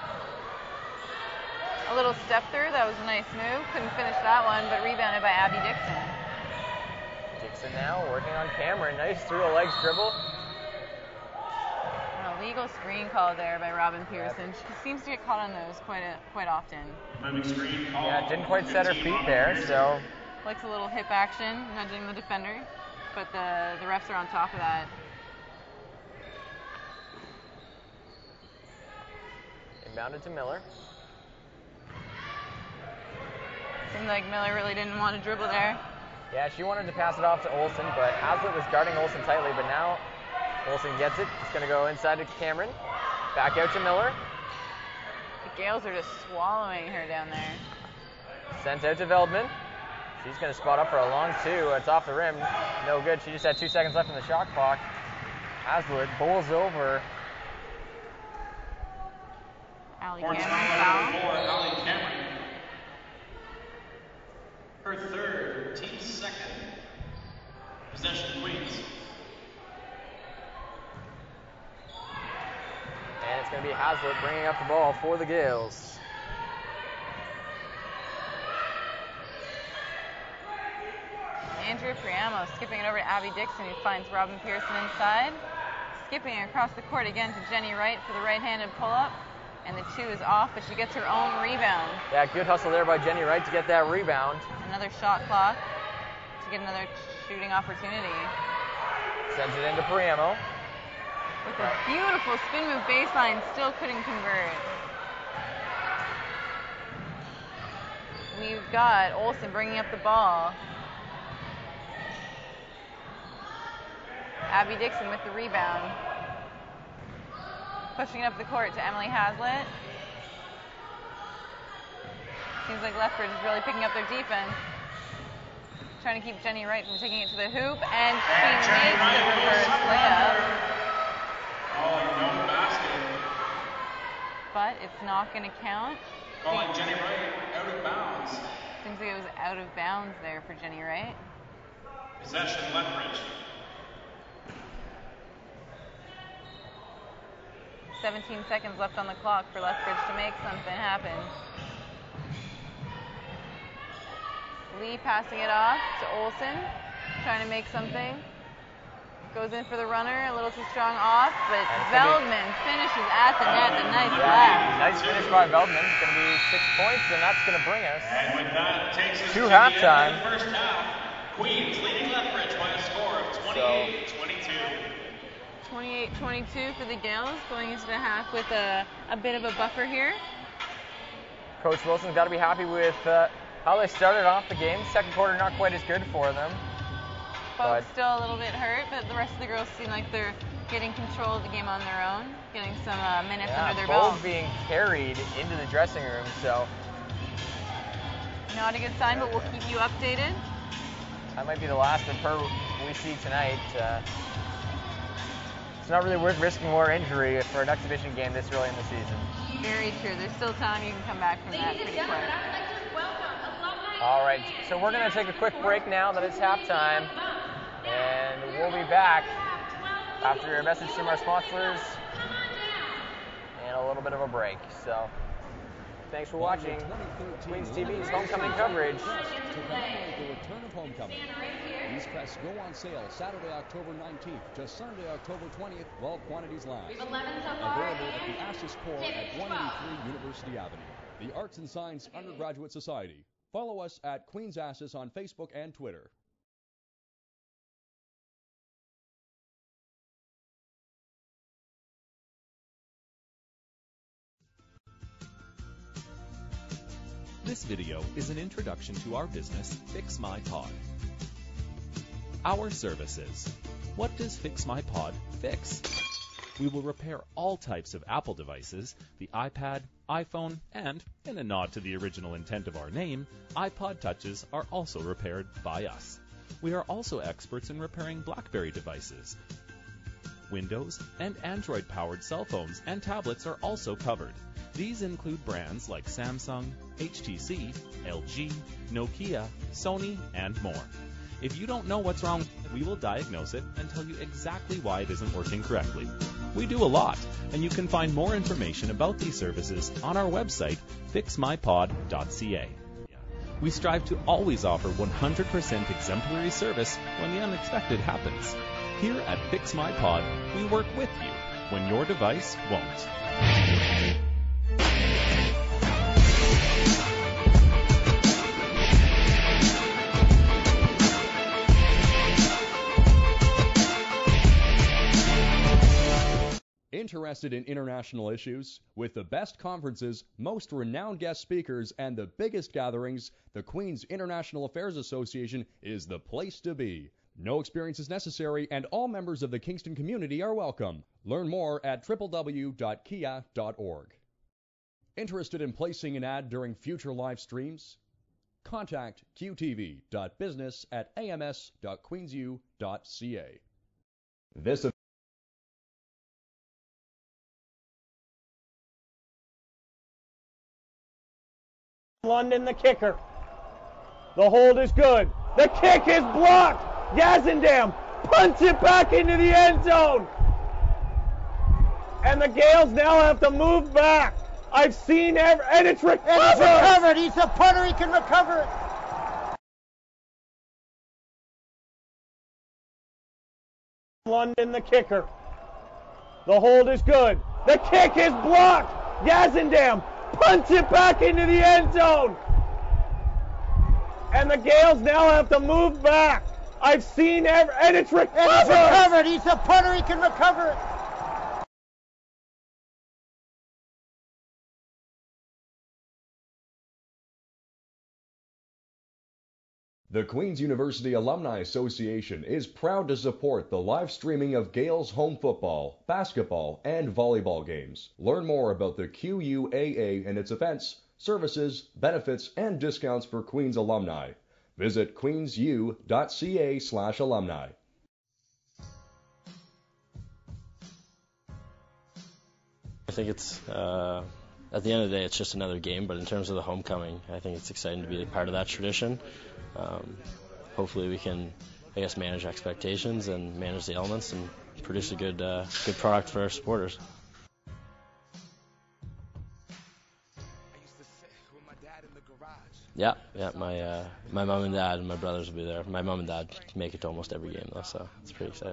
A little step through, that was a nice move. Couldn't finish that one, but rebounded by Abby Dixon.
Dixon now working on Cameron. Nice through a legs dribble.
An illegal screen call there by Robin Pearson. She seems to get caught on those quite a, quite often.
Moving screen call.
Yeah, didn't quite set her feet there, so...
Likes a little hip action, nudging the defender, but the, the refs are on top of that.
Inbounded to Miller.
Seemed like Miller really didn't want to dribble there.
Yeah, she wanted to pass it off to Olsen, but Hazlitt was guarding Olsen tightly, but now Olsen gets it. It's going to go inside to Cameron. Back out to Miller.
The Gaels are just swallowing her down there.
Sent out to Veldman. She's going to spot up for a long two. It's off the rim. No good. She just had two seconds left in the shot clock. Hazlitt bowls over.
Allie
Fourth
Cameron
foul
foul.
for Allie Cameron. Her third, team second. Possession Queens.
And it's going to be Hazlitt bringing up the ball for the Gaels.
Andrea Priamo skipping it over to Abby Dixon, who finds Robin Pearson inside. Skipping across the court again to Jenny Wright for the right-handed pull-up. And the two is off, but she gets her own rebound.
Yeah, good hustle there by Jenny Wright to get that rebound.
Another shot clock to get another shooting opportunity.
Sends it into Priamo.
With a beautiful spin move baseline, still couldn't convert. We've got Olsen bringing up the ball. Abby Dixon with the rebound. Pushing it up the court to Emily Hazlitt. Seems like Lethbridge is really picking up their defense. Trying to keep Jenny Wright from taking it to the hoop, and she
And Jenny
makes
Wright
the
with
reverse
the
layup.
Oh, no basket.
But it's not going to count.
Calling Jenny Wright out of bounds.
Seems like it was out of bounds there for Jenny Wright.
Possession Lethbridge.
seventeen seconds left on the clock for Lethbridge to make something happen. Lee passing it off to Olsen, trying to make something. Goes in for the runner, a little too strong off, but Veldman finishes at the net. A nice lap.
Nice finish by Veldman. It's going to be six points, and that's going to bring us
And with that, takes us
to
to
halftime.
the end of the first half. Queens leading Lethbridge by a score of twenty-eight twenty-two.
twenty-eight twenty-two for the Gaels, going into the half with a, a bit of a buffer here.
Coach Wilson's got to be happy with uh, how they started off the game. Second quarter not quite as good for them.
Both still a little bit hurt, but the rest of the girls seem like they're getting control of the game on their own, getting some uh, minutes
Yeah,
under their
both
belt.
being carried into the dressing room, so
Not a good sign, but we'll keep you updated.
that might be the last of her we see tonight. Uh, it's not really worth risking more injury for an exhibition game this early in the season.
Very true. There's still time you can come back from that
Ladies and
pretty
gentlemen,
quick.
I would like to welcome alumni.
All right, so we're going to take a quick break now that it's halftime, and we'll be back after a message from our sponsors and a little bit of a break. So thanks for watching Queens T V's homecoming coverage.
To commemorate the return of homecoming. These crests go on sale Saturday, October nineteenth to Sunday, October twentieth while quantities last. Available at the Ashes Corps at one eighty-three University Avenue. The Arts and Science Undergraduate Society. Follow us at Queens Ashes on Facebook and Twitter.
This video is an introduction to our business, Fix My Pod. Our services. What does Fix My Pod fix? We will repair all types of Apple devices, the iPad, iPhone, and, in a nod to the original intent of our name, iPod Touches are also repaired by us. We are also experts in repairing BlackBerry devices. Windows and Android-powered cell phones and tablets are also covered. These include brands like Samsung, H T C, L G, Nokia, Sony, and more. If you don't know what's wrong, we will diagnose it and tell you exactly why it isn't working correctly. We do a lot, and you can find more information about these services on our website, fix my pod dot c a. We strive to always offer one hundred percent exemplary service when the unexpected happens. Here at Fix My Pod, we work with you when your device won't.
Interested in international issues? With the best conferences, most renowned guest speakers, and the biggest gatherings, the Queen's International Affairs Association is the place to be. No experience is necessary, and all members of the Kingston community are welcome. Learn more at w w w dot kia dot org. Interested in placing an ad during future live streams? Contact q t v dot business at a m s dot queens u dot c a. This
London, the kicker. The hold is good. The kick is blocked. Yazendam punts it back into the end zone. And the Gaels now have to move back. I've seen every, and it's recovered. And it's recovered. He's a punter. He can recover it. London, the kicker. The hold is good. The kick is blocked. Yazendam punts it back into the end zone. And the Gaels now have to move back. I've seen every, and it's recovered. And it's recovered. He's a punter. He can recover it.
The Queen's University Alumni Association is proud to support the live streaming of Gaels home football, basketball, and volleyball games. Learn more about the Q U A A and its events, services, benefits, and discounts for Queen's alumni. Visit queens u dot c a slash alumni.
I think it's, uh, at the end of the day, it's just another game, but in terms of the homecoming, I think it's exciting to be a part of that tradition. Um, hopefully we can, I guess, manage expectations and manage the elements and produce a good, uh, good product for our supporters. Yeah, yeah. My uh, my mom and dad and my brothers will be there. My mom and dad make it to almost every game though, so it's pretty exciting.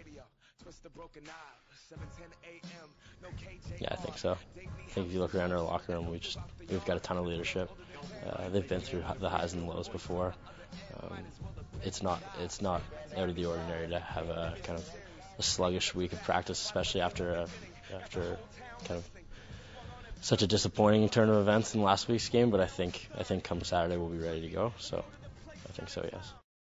Yeah, I think so. I think if you look around our locker room, we just we've got a ton of leadership. Uh, they've been through the highs and lows before. Um, it's not it's not out of the ordinary to have a kind of a sluggish week of practice, especially after a, after kind of such a disappointing turn of events in last week's game. But I think I think come Saturday we'll be ready to go. So I think so, yes.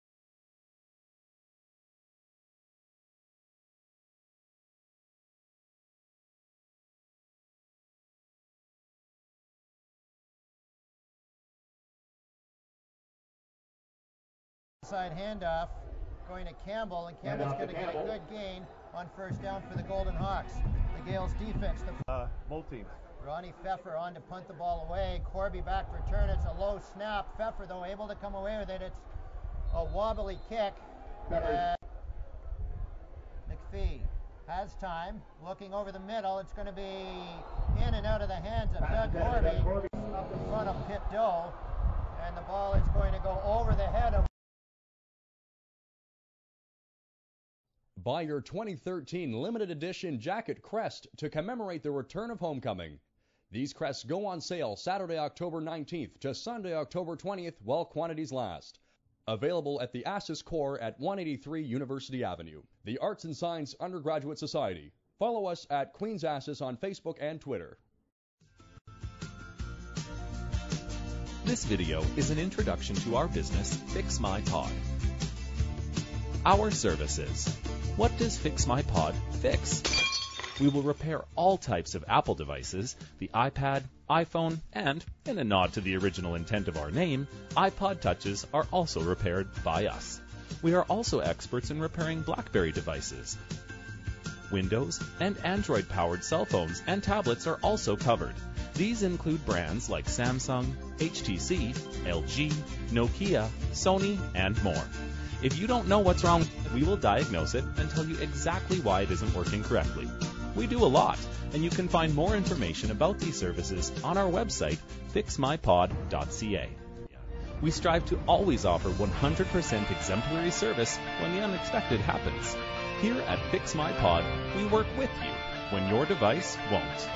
Side handoff going to Campbell, and Campbell's going to get a good gain on first down for the Golden Hawks. The Gaels defense. The
Uh, both teams.
Ronnie Pfeffer on to punt the ball away. Corby back to return. It's a low snap. Pfeffer, though, able to come away with it. It's a wobbly kick. Uh, McPhee has time. Looking over the middle. It's going to be in and out of the hands of Doug Corby up in front of Pitt Doe. And the ball is going to go over the head of
Buy your twenty thirteen limited edition jacket crest to commemorate the return of homecoming. These crests go on sale Saturday, October nineteenth to Sunday, October twentieth while quantities last. Available at the Assis Corps at one eighty-three University Avenue. The Arts and Science Undergraduate Society. Follow us at Queen's Assis on Facebook and Twitter.
This video is an introduction to our business, Fix My Pod. Our services. What does Fix My Pod fix? We will repair all types of Apple devices, the iPad, iPhone, and, in a nod to the original intent of our name, iPod Touches are also repaired by us. We are also experts in repairing BlackBerry devices. Windows and Android-powered cell phones and tablets are also covered. These include brands like Samsung, H T C, L G, Nokia, Sony, and more. If you don't know what's wrong, we will diagnose it and tell you exactly why it isn't working correctly. We do a lot, and you can find more information about these services on our website, fix my pod dot c a. We strive to always offer one hundred percent exemplary service when the unexpected happens. Here at Fix My Pod, we work with you when your device won't.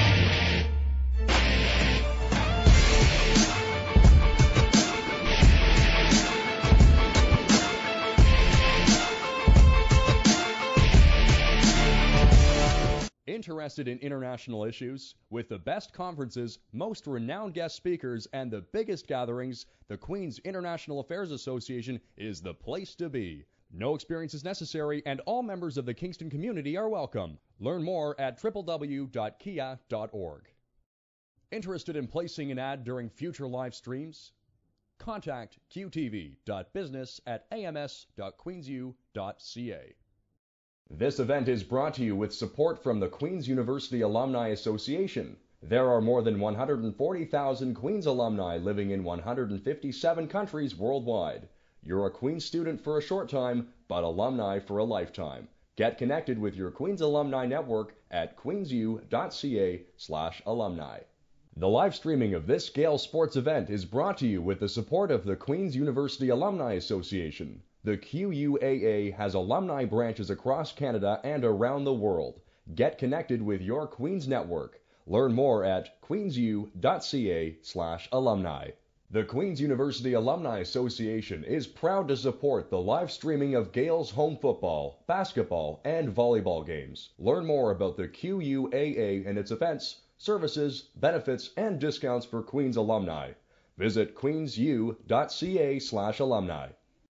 Interested in international issues? With the best conferences, most renowned guest speakers, and the biggest gatherings, the Queen's International Affairs Association is the place to be. No experience is necessary, and all members of the Kingston community are welcome. Learn more at w w w dot kia dot org. Interested in placing an ad during future live streams? Contact q t v dot business at a m s dot queensu dot c a. This event is brought to you with support from the Queen's University Alumni Association. There are more than one hundred forty thousand Queen's alumni living in one hundred fifty-seven countries worldwide. You're a Queen's student for a short time, but alumni for a lifetime. Get connected with your Queen's Alumni Network at queensu dot c a slash alumni. The live streaming of this Gaels sports event is brought to you with the support of the Queen's University Alumni Association. The Q U A A has alumni branches across Canada and around the world. Get connected with your Queen's network. Learn more at queensu dot c a slash alumni. The Queen's University Alumni Association is proud to support the live streaming of Gaels home football, basketball, and volleyball games. Learn more about the Q U A A and its events, services, benefits, and discounts for Queen's alumni. Visit queensu dot c a slash alumni.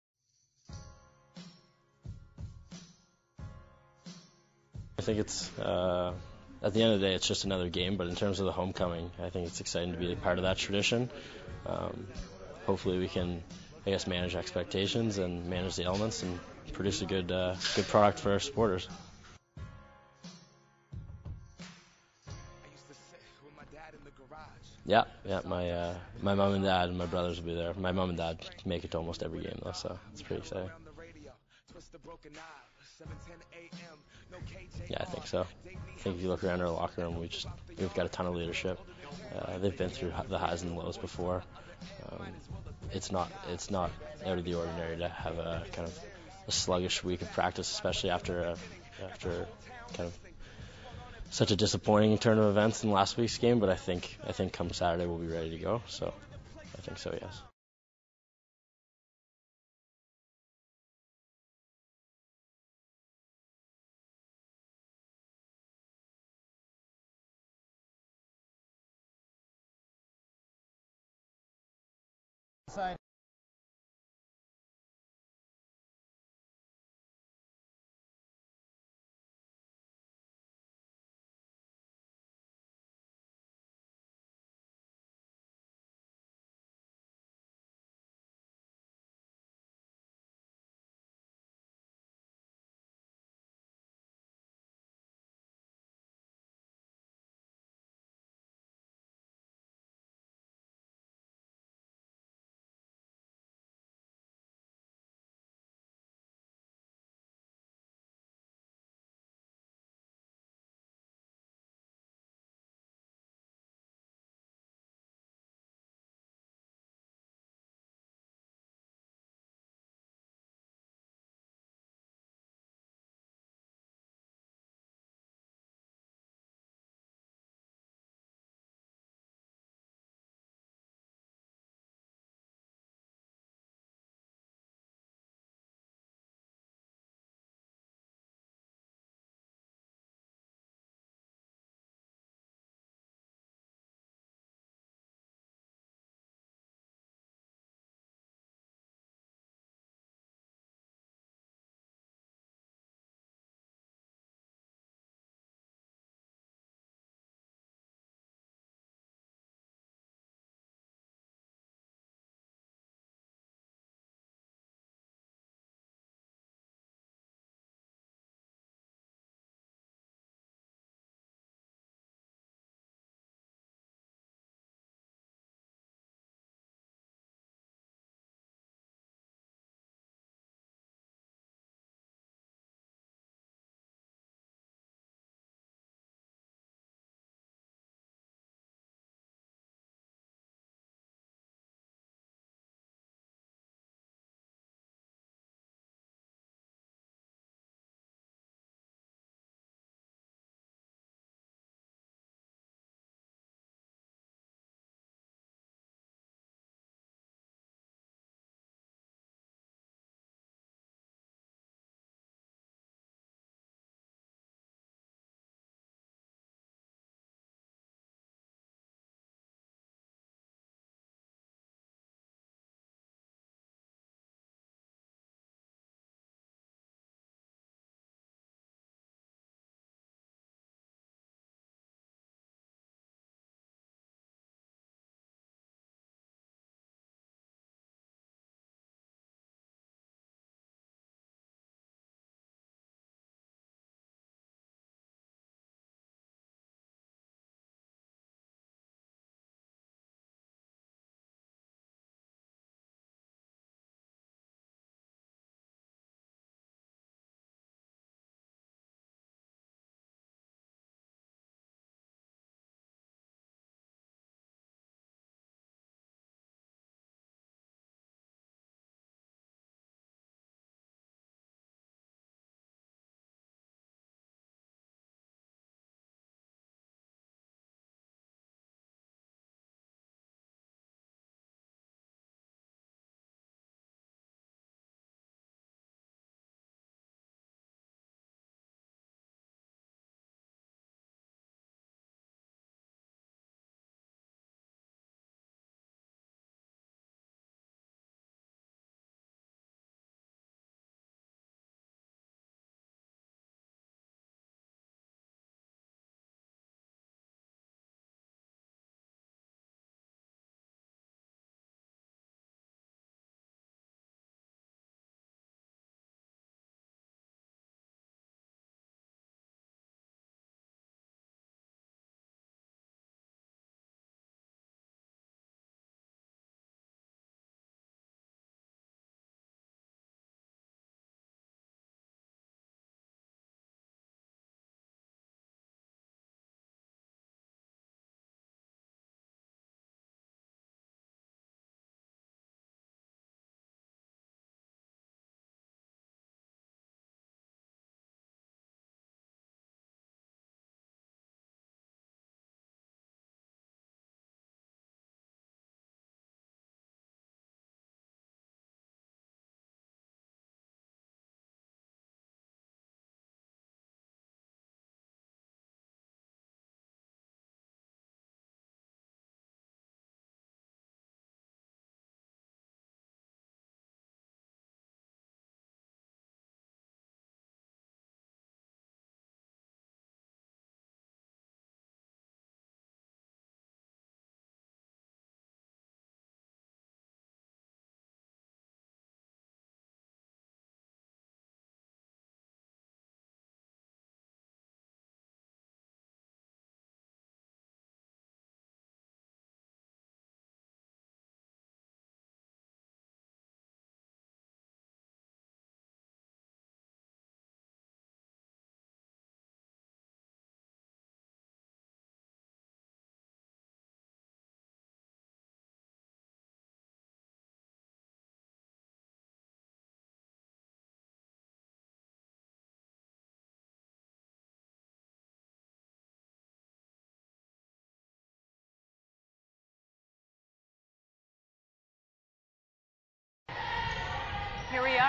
I think it's, uh, at the end of the day, it's just another game, but in terms of the homecoming, I think it's exciting to be a part of that tradition. Um, hopefully we can, I guess, manage expectations and manage the elements and produce a good, uh, good product for our supporters. Yeah, yeah, my uh, my mom and dad and my brothers will be there. My mom and dad make it to almost every game, though, so it's pretty exciting. Yeah, I think so. think if you look around our locker room, we just we've got a ton of leadership. Uh, they've been through the highs and lows before. Um, it's not it's not out of the ordinary to have a kind of a sluggish week of practice, especially after a, after kind of such a disappointing turn of events in last week's game. But I think I think come Saturday we'll be ready to go. So I think so, yes.
Side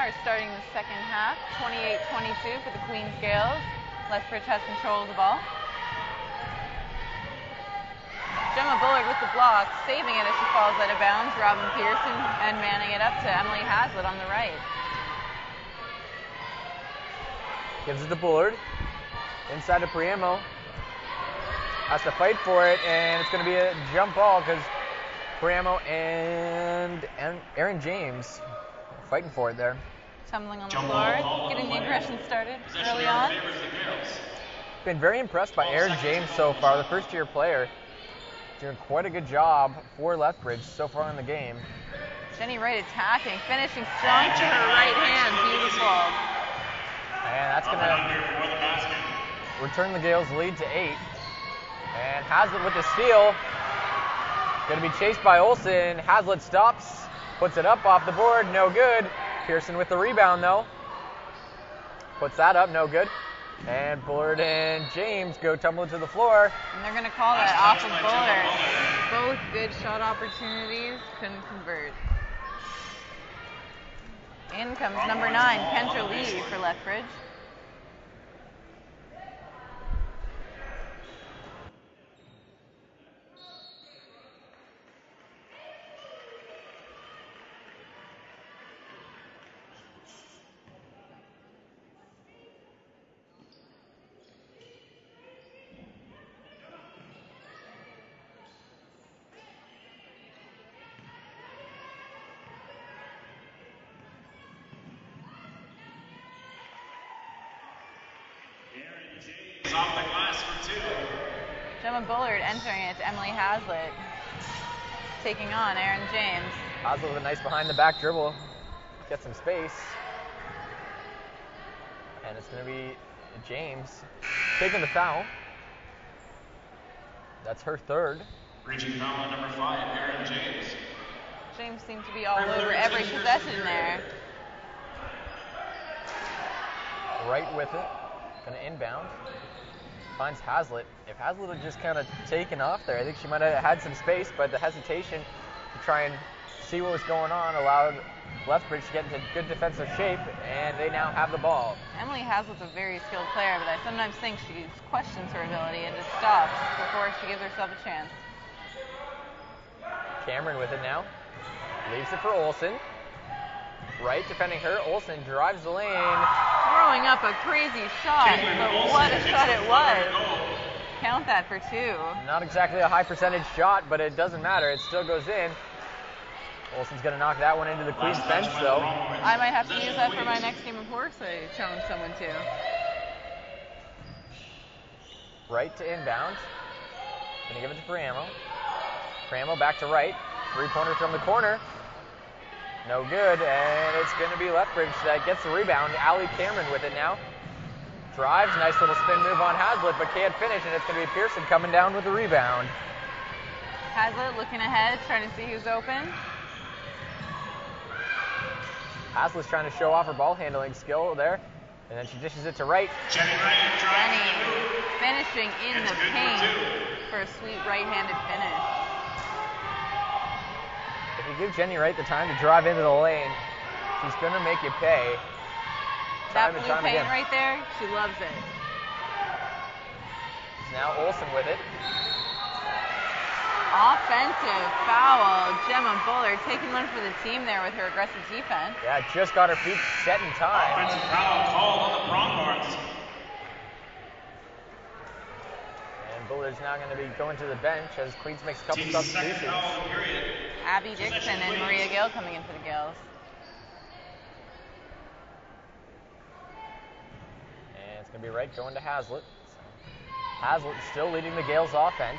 far starting the second half. twenty-eight twenty-two for the Queens Gaels. Lethbridge has control of the ball. Gemma Bullard with the block, saving it as she falls out of bounds. Robin Pearson and manning it up to Emily Hazlitt on the right.
Gives it to Bullard. Inside to Priamo. Has to fight for it, and it's going to be a jump ball because Priamo and, and Aaron James are fighting for it there.
Tumbling on the floor, getting the aggression started early on.
Been very impressed by Aaron James so far, the first-year player. Doing quite a good job for Lethbridge so far in the game.
Jenny Wright attacking, finishing strong to her right hand. Beautiful.
And that's going to return the Gaels' lead to eight. And Hazlitt with the steal. Going to be chased by Olsen. Hazlitt stops, puts it up off the board, no good. Pearson with the rebound though. Puts that up, no good. And Bullard and James go tumbling to the floor.
And they're going to call that off of Bullard. Both good shot opportunities, couldn't convert. In comes number nine, Kendra Lee for Lethbridge.
Off the glass for two.
Gemma Bullard entering it to Emily Hazlitt. Taking on Aaron James.
Hazlitt with a nice behind the back dribble. Get some space. And it's going to be James taking the foul. That's her third.
Reaching foul on number five, Aaron James.
James seemed to be all over every possession there.
Right with it. Going to inbound. Finds Hazlitt. If Hazlitt had just kind of taken off there, I think she might have had some space, but the hesitation to try and see what was going on allowed Lethbridge to get into good defensive shape, and they now have the ball.
Emily Hazlitt's a very skilled player, but I sometimes think she questions her ability and just stops before she gives herself a chance.
Cameron with it now. Leaves it for Olsen. Right, defending her. Olsen drives the lane.
Throwing up a crazy shot, but what a shot it was. Count that for two.
Not exactly a high percentage shot, but it doesn't matter. It still goes in. Olsen's going to knock that one into the Queen's bench, though.
I might have to use that for my next game of horse I challenge someone to.
Right to inbound. Going to give it to Priamo. Priamo back to right. Three-pointer from the corner. No good, and it's going to be Lethbridge that gets the rebound. Allie Cameron with it now. Drives, nice little spin move on Hazlitt, but can't finish, and it's going to be Pearson coming down with the rebound.
Hazlitt looking ahead, trying to see who's open.
Hazlitt's trying to show off her ball handling skill there, and then she dishes it to right.
Jenny Wright
Jenny finishing in the paint for a sweet right-handed finish.
If you give Jenny Wright the time to drive into the lane, she's going to make you pay.
That
Time
blue
and time
paint
again.
right there, she loves it.
It's now Olsen with it.
Offensive foul. Gemma Bullard taking one for the team there with her aggressive defense.
Yeah, just got her feet set in time.
Offensive foul called on the Pronghorns.
And Bullard's now going to be going to the bench as Queens makes a couple
Team's
substitutions.
second foul of the period.
Abby Dixon and Maria Gale coming in for the Gaels.
And it's going to be right going to Hazlitt. Hazlitt still leading the Gaels offense.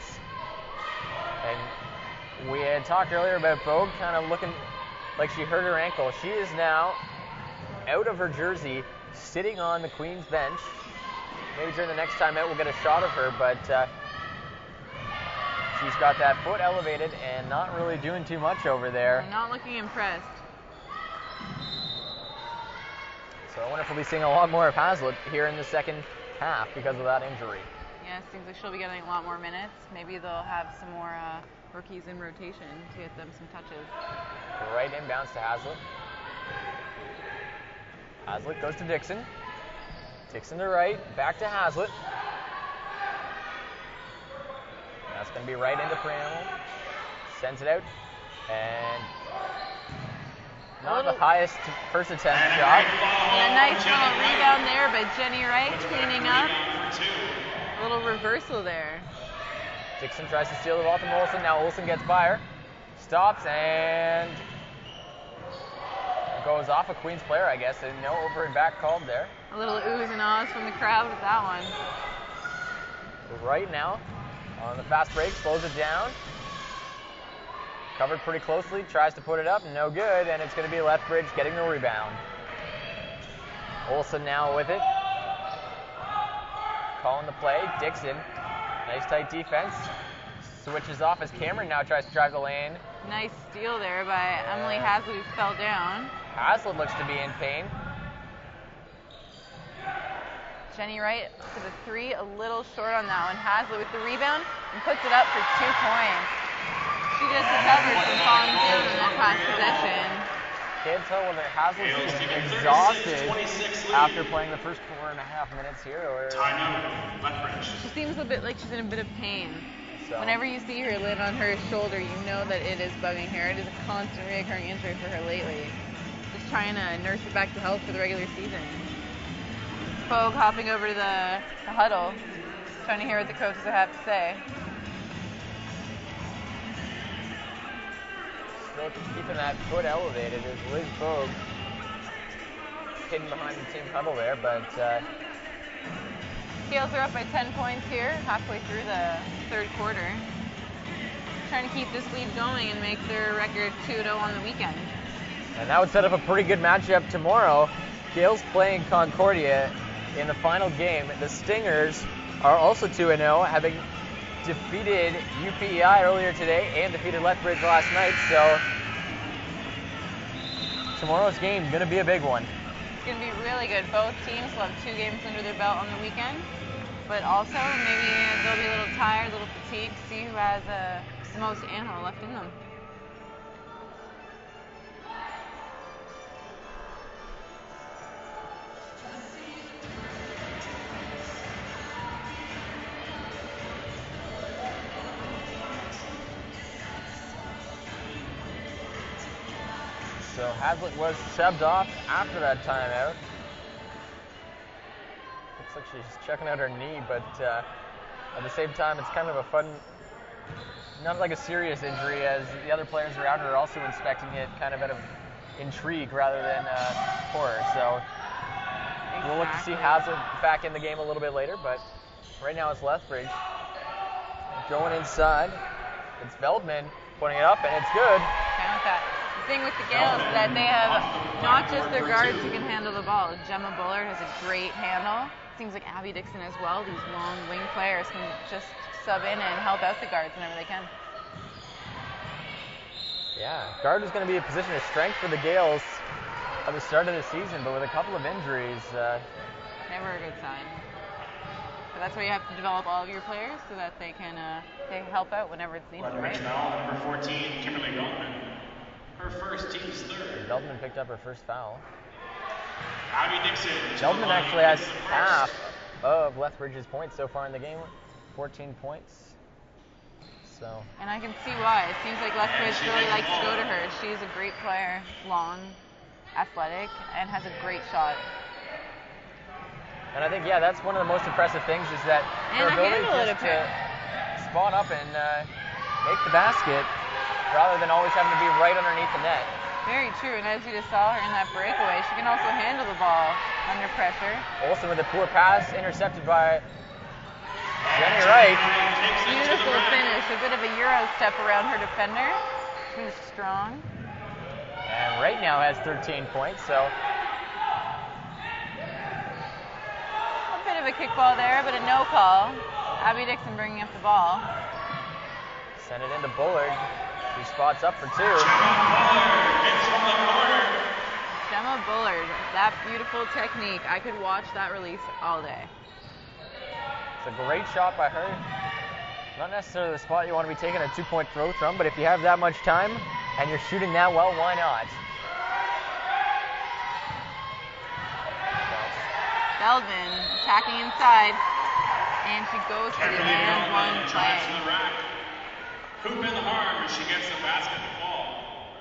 And we had talked earlier about Bogue kind of looking like she hurt her ankle. She is now out of her jersey, sitting on the Queens bench. Maybe during the next time out we'll get a shot of her, but uh, she's got that foot elevated and not really doing too much over there.
Not looking impressed.
So I wonder if we'll be seeing a lot more of Hazlitt here in the second half because of that injury.
Yeah, it seems like she'll be getting a lot more minutes. Maybe they'll have some more uh, rookies in rotation to get them some touches.
Right inbounds to Hazlitt. Hazlitt goes to Dixon. Dixon to right, back to Hazlitt. That's going to be right into Preamble. Sends it out. And not the highest first attempt shot.
And a nice little rebound there by Jenny Wright, cleaning up. A little reversal there.
Dixon tries to steal the ball from Olsen. Now Olsen gets by her. Stops and goes off a Queens player, I guess. And no over and back called there.
A little oohs and ahs from the crowd with that one.
Right now, on the fast break, slows it down. Covered pretty closely, tries to put it up, no good, and it's going to be Lethbridge getting the rebound. Olsen now with it. Calling the play, Dixon. Nice tight defense. Switches off as Cameron now tries to drive the lane.
Nice steal there by Emily Hazlitt, who fell down.
Hazlitt looks to be in pain.
Jenny Wright to the three, a little short on that one. Hazlitt with the rebound and puts it up for two points. She just recovered from falling down in that past possession.
Can't tell whether Hazlitt is exhausted after playing the first four and a half minutes here, or
timeout, Lethbridge.
She seems a bit like she's in a bit of pain.
So.
Whenever you see her land on her shoulder, you know that it is bugging her. It is a constant reoccurring injury for her lately. Just trying to nurse it back to health for the regular season. Fogue hopping over to the, the huddle, trying to hear what the coaches have to say.
Still keeping that foot elevated is Liz Fogue, hidden behind the team huddle there, but uh,
Gaels are up by ten points here, halfway through the third quarter. Trying to keep this lead going and make their record two and oh on the weekend.
And that would set up a pretty good matchup tomorrow. Gaels playing Concordia in the final game. The Stingers are also two and oh, having defeated U P E I earlier today and defeated Lethbridge last night. So tomorrow's game going to be a big one.
It's going to be really good. Both teams will have two games under their belt on the weekend, but also maybe they'll be a little tired, a little fatigued, see who has uh, the most ammo left in them.
So Hazlitt was subbed off after that timeout. Looks like she's checking out her knee, but uh, at the same time, it's kind of a fun, not like a serious injury, as the other players around her are also inspecting it kind of out of intrigue rather than uh, horror. So exactly. We'll look to see Hazlitt back in the game a little bit later, but right now it's Lethbridge. Going inside, it's Veldman putting it up, and it's good.
Count that. The thing with the Gaels is that they have not just their guards who can handle the ball. Gemma Bullard has a great handle. Seems like Abby Dixon as well. These long wing players can just sub in and help out the guards whenever they can.
Yeah, guard is going to be a position of strength for the Gaels at the start of the season, but with a couple of injuries. Uh,
Never a good sign. But that's why you have to develop all of your players so that they can uh, they help out whenever it's needed, right?
Number fourteen, Kimberly Veldman. Her first, team's third.
Veldman picked up her first foul.
Abby Dixon.
Veldman actually has half of Lethbridge's points so far in the game, fourteen points. So.
And I can see why. It seems like Lethbridge really likes to go to her. She's a great player, long, athletic, and has a great shot.
And I think, yeah, that's one of the most impressive things is that
and
her ability just to spot up and uh, make the basket rather than always having to be right underneath the net.
Very true, and as you just saw her in that breakaway, she can also handle the ball under pressure.
Olsen with a poor pass, intercepted by Jenny Wright.
Beautiful finish, a bit of a Euro step around her defender. She's strong.
And Wright now has thirteen points, so.
A bit of a kickball there, but a no call. Abby Dixon bringing up the ball.
Send it into Bullard. She spots up for two.
Gemma Bullard, that beautiful technique. I could watch that release all day.
It's a great shot by her. Not necessarily the spot you want to be taking a two-point throw from, but if you have that much time and you're shooting that well, why not?
Feldman attacking inside, and she goes for the and one play.
To the rack. Hoop in the harm as she gets the basket to fall.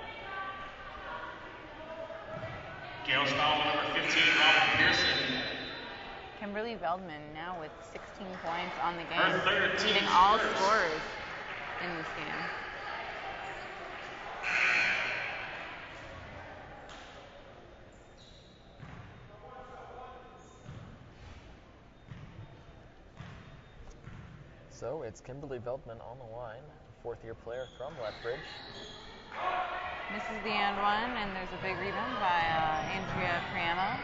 Gaels foul number fifteen, Robin Pearson.
Kimberly Veldman now with sixteen points on the
Her
game,
third
leading
team's
all
first.
scorers in this game.
So it's Kimberly Veldman on the line, fourth-year player from Lethbridge.
Misses the and one, and there's a big rebound by uh, Andrea Priamo.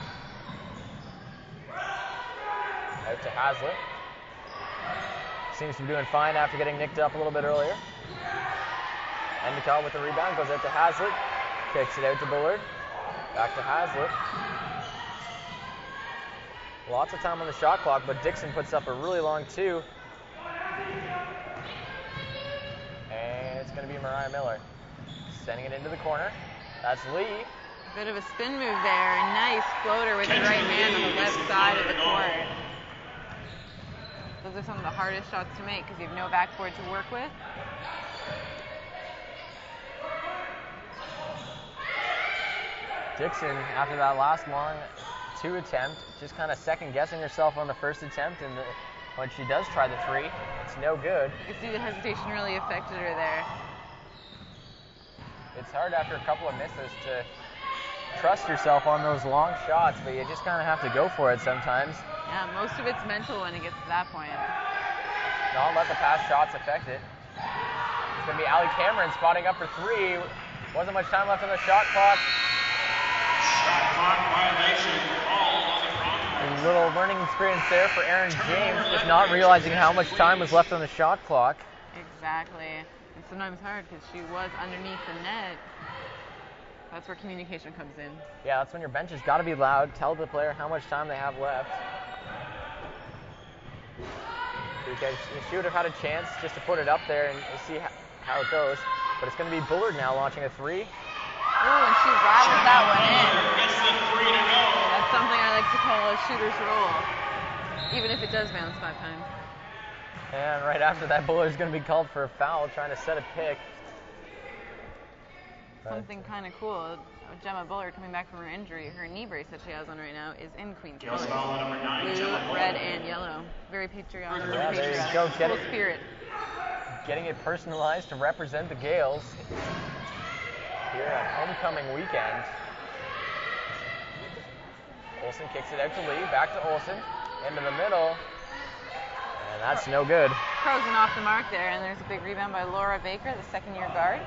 Out to Hazlitt. Seems to be doing fine after getting nicked up a little bit earlier. Endicott with the rebound, goes out to Hazlitt. Kicks it out to Bullard. Back to Hazlitt. Lots of time on the shot clock, but Dixon puts up a really long two. And it's going to be Mariah Miller. Sending it into the corner. That's Lee.
Bit of a spin move there. A nice floater with the right hand on the left side of the court. Those are some of the hardest shots to make because you have no backboard to work with.
Dixon, after that last long two attempt, just kind of second guessing herself on the first attempt, and the, when she does try the three, it's no good.
You can see the hesitation really affected her there.
It's hard after a couple of misses to trust yourself on those long shots, but you just kind of have to go for it sometimes.
Yeah, most of it's mental when it gets to that point.
Don't let the past shots affect it. It's going to be Allie Cameron spotting up for three. Wasn't much time left on the shot clock.
Shot clock violation. All on the front.
A little learning experience there for Erin James, just not realizing how much time was left on the shot clock.
Exactly. And sometimes hard because she was underneath the net. That's where communication comes in.
Yeah, that's when your bench has got to be loud. Tell the player how much time they have left. Because she would have had a chance just to put it up there and see how it goes. But it's going to be Bullard now launching a three.
Ooh, and she rattles that one in.
Gets the three to go.
That's something I like to call a shooter's roll, even if it does bounce five times.
And right after that, Bullard's going to be called for a foul, trying to set a pick.
Something kind of cool. Gemma Bullard, coming back from her injury, her knee brace that she has on right now is in Queen's
Gaels
colors.
foul number nine,
Blue,
Gemma Bullard.
red, and yellow. Very patriotic.
Yeah, there you
patriotic.
go. Get
Full
it.
spirit.
Getting it personalized to represent the Gaels here at homecoming weekend. Olsen kicks it out to Lee, back to Olsen, into the middle, and that's no good.
Frozen off the mark there, and there's a big rebound by Laura Baker, the second-year guard.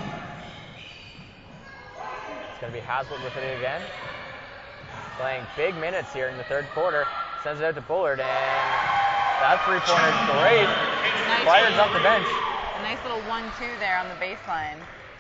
It's going to be Hazlitt with it again. Playing big minutes here in the third quarter. Sends it out to Bullard, and that three-pointer's great.
Nice.
Fires up the bench.
A nice little one two there on the baseline.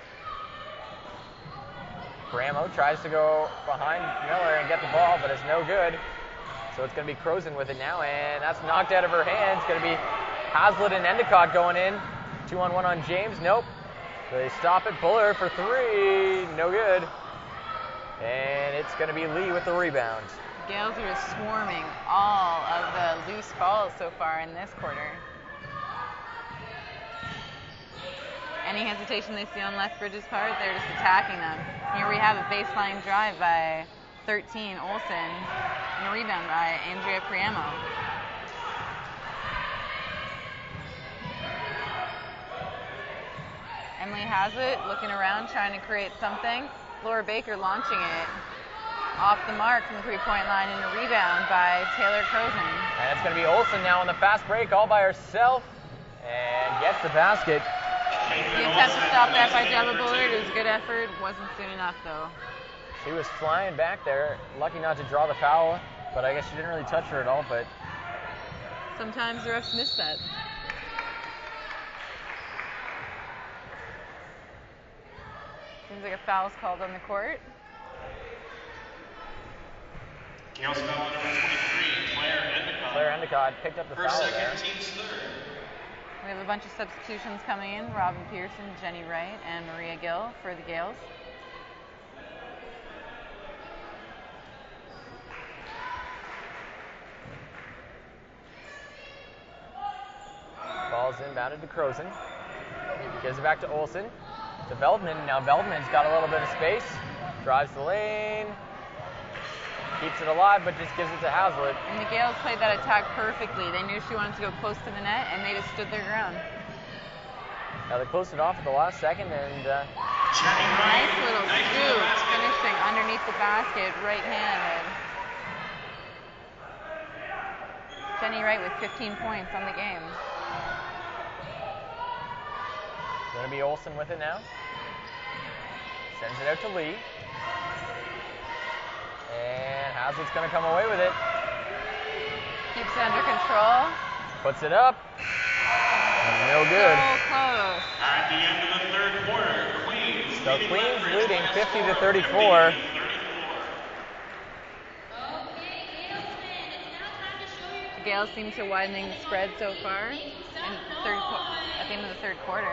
Bramo tries to go behind Miller and get the ball, but it's no good. So it's going to be Crozen with it now, and that's knocked out of her hands. It's going to be Hazlitt and Endicott going in. Two on one on James. Nope. So they stop it. Bullard for three. No good. And it's going to be Lee with the rebound.
Gaels are just swarming all of the loose balls so far in this quarter. Any hesitation they see on Lethbridge's part, they're just attacking them. Here we have a baseline drive by thirteen, Olsen, and a rebound by Andrea Priamo. Emily Hazlitt looking around, trying to create something. Laura Baker launching it off the mark from the three-point line, and a rebound by Taylor Crozen.
And it's going to be Olsen now on the fast break all by herself and gets the basket.
The attempt to stop that by Gemma Bullard, it was a good effort. Wasn't soon enough, though.
She was flying back there, lucky not to draw the foul, but I guess she didn't really touch her at all. But
sometimes the refs miss that. Seems like a foul's called on the court.
Gaels foul number twenty-three, Claire Endicott.
Claire Endicott picked up the
Her
foul
second,
there.
team's third.
We have a bunch of substitutions coming in. Robin Pearson, Jenny Wright, and Maria Gill for the Gaels.
Ball's inbounded to Croson. Gives it back to Olsen. To Veldman. Now Veldman's got a little bit of space. Drives the lane. Keeps it alive, but just gives it to Hazlitt.
And the Gaels played that attack perfectly. They knew she wanted to go close to the net, and they just stood their ground.
Now they closed it off at the last second, and uh,
nice little scoop, finishing underneath the basket, right-handed. Jenny Wright with fifteen points on the game.
Going to be Olsen with it now. Sends it out to Lee. And Hazlitt's going to come away with it.
Keeps it under control.
Puts it up. No good.
So close.
At the end of the third quarter, Queens.
So Queens leading fifty to thirty-four.
The Gaels seem to widening the spread so far in third qu- at the end of the third quarter.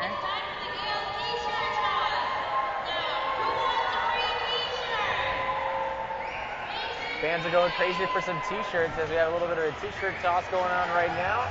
Fans are going crazy for some t-shirts as we have a little bit of a t-shirt toss going on right now.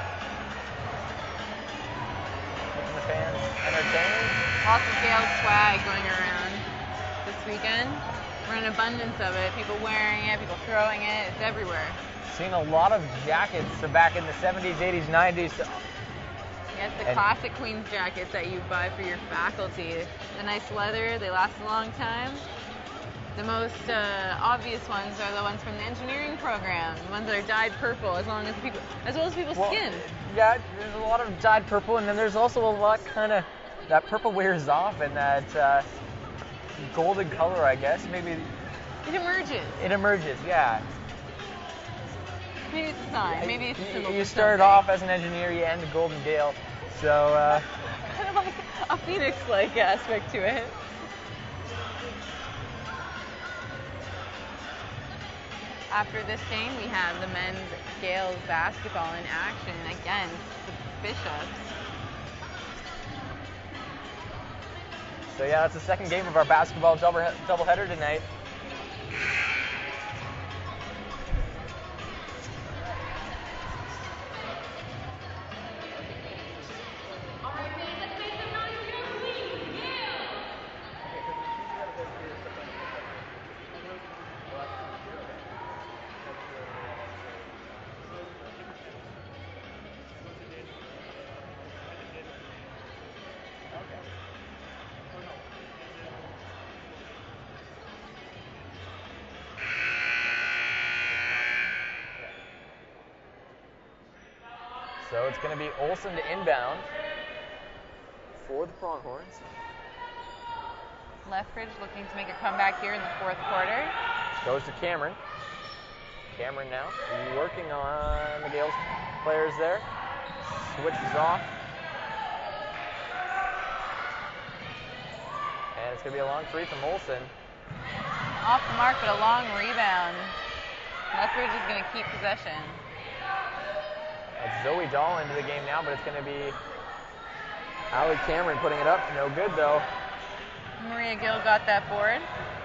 Keeping the fans entertained.
Lots of Gaels swag going around this weekend. We're in abundance of it. People wearing it, people throwing it. It's everywhere.
Seen a lot of jackets back in the seventies, eighties, nineties.
Yes, the
And
classic Queens jackets that you buy for your faculty. The nice leather, they last a long time. The most uh, obvious ones are the ones from the engineering program, the ones that are dyed purple, as long as people, as well as people's
well,
skin.
Yeah, there's a lot of dyed purple, and then there's also a lot kind of that purple wears off, and that uh, golden color, I guess. Maybe
It emerges.
it emerges. Yeah.
Maybe it's a sign. Maybe it's a symbol.
You
for
started
something.
off as an engineer, you end a Golden Gale, so. Uh,
Kind of like a phoenix-like aspect to it. After this game, we have the men's Gaels basketball in action against the Bishops.
So yeah, that's the second game of our basketball double doubleheader tonight. So it's going to be Olsen to inbound for the Pronghorns.
Lethbridge looking to make a comeback here in the fourth quarter.
Goes to Cameron. Cameron now working on the Gaels players there. Switches off. And it's going to be a long three from Olsen.
Off the mark, but a long rebound. Lethbridge is going to keep possession.
It's Zoe Dahl into the game now, but it's going to be Allie Cameron putting it up. No good, though.
Maria Gill got that board.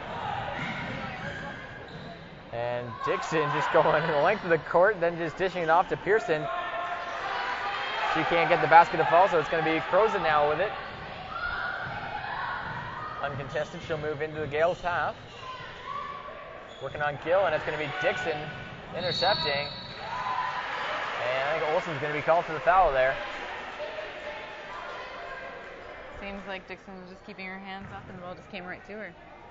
And Dixon just going the length of the court, then just dishing it off to Pearson. She can't get the basket to fall, so it's going to be Croson now with it. Uncontested, she'll move into the Gaels half. Working on Gill, and it's going to be Dixon intercepting. And I think Olsen's going to be called for the foul there.
Seems like Dixon was just keeping her hands up and the ball just came right to her.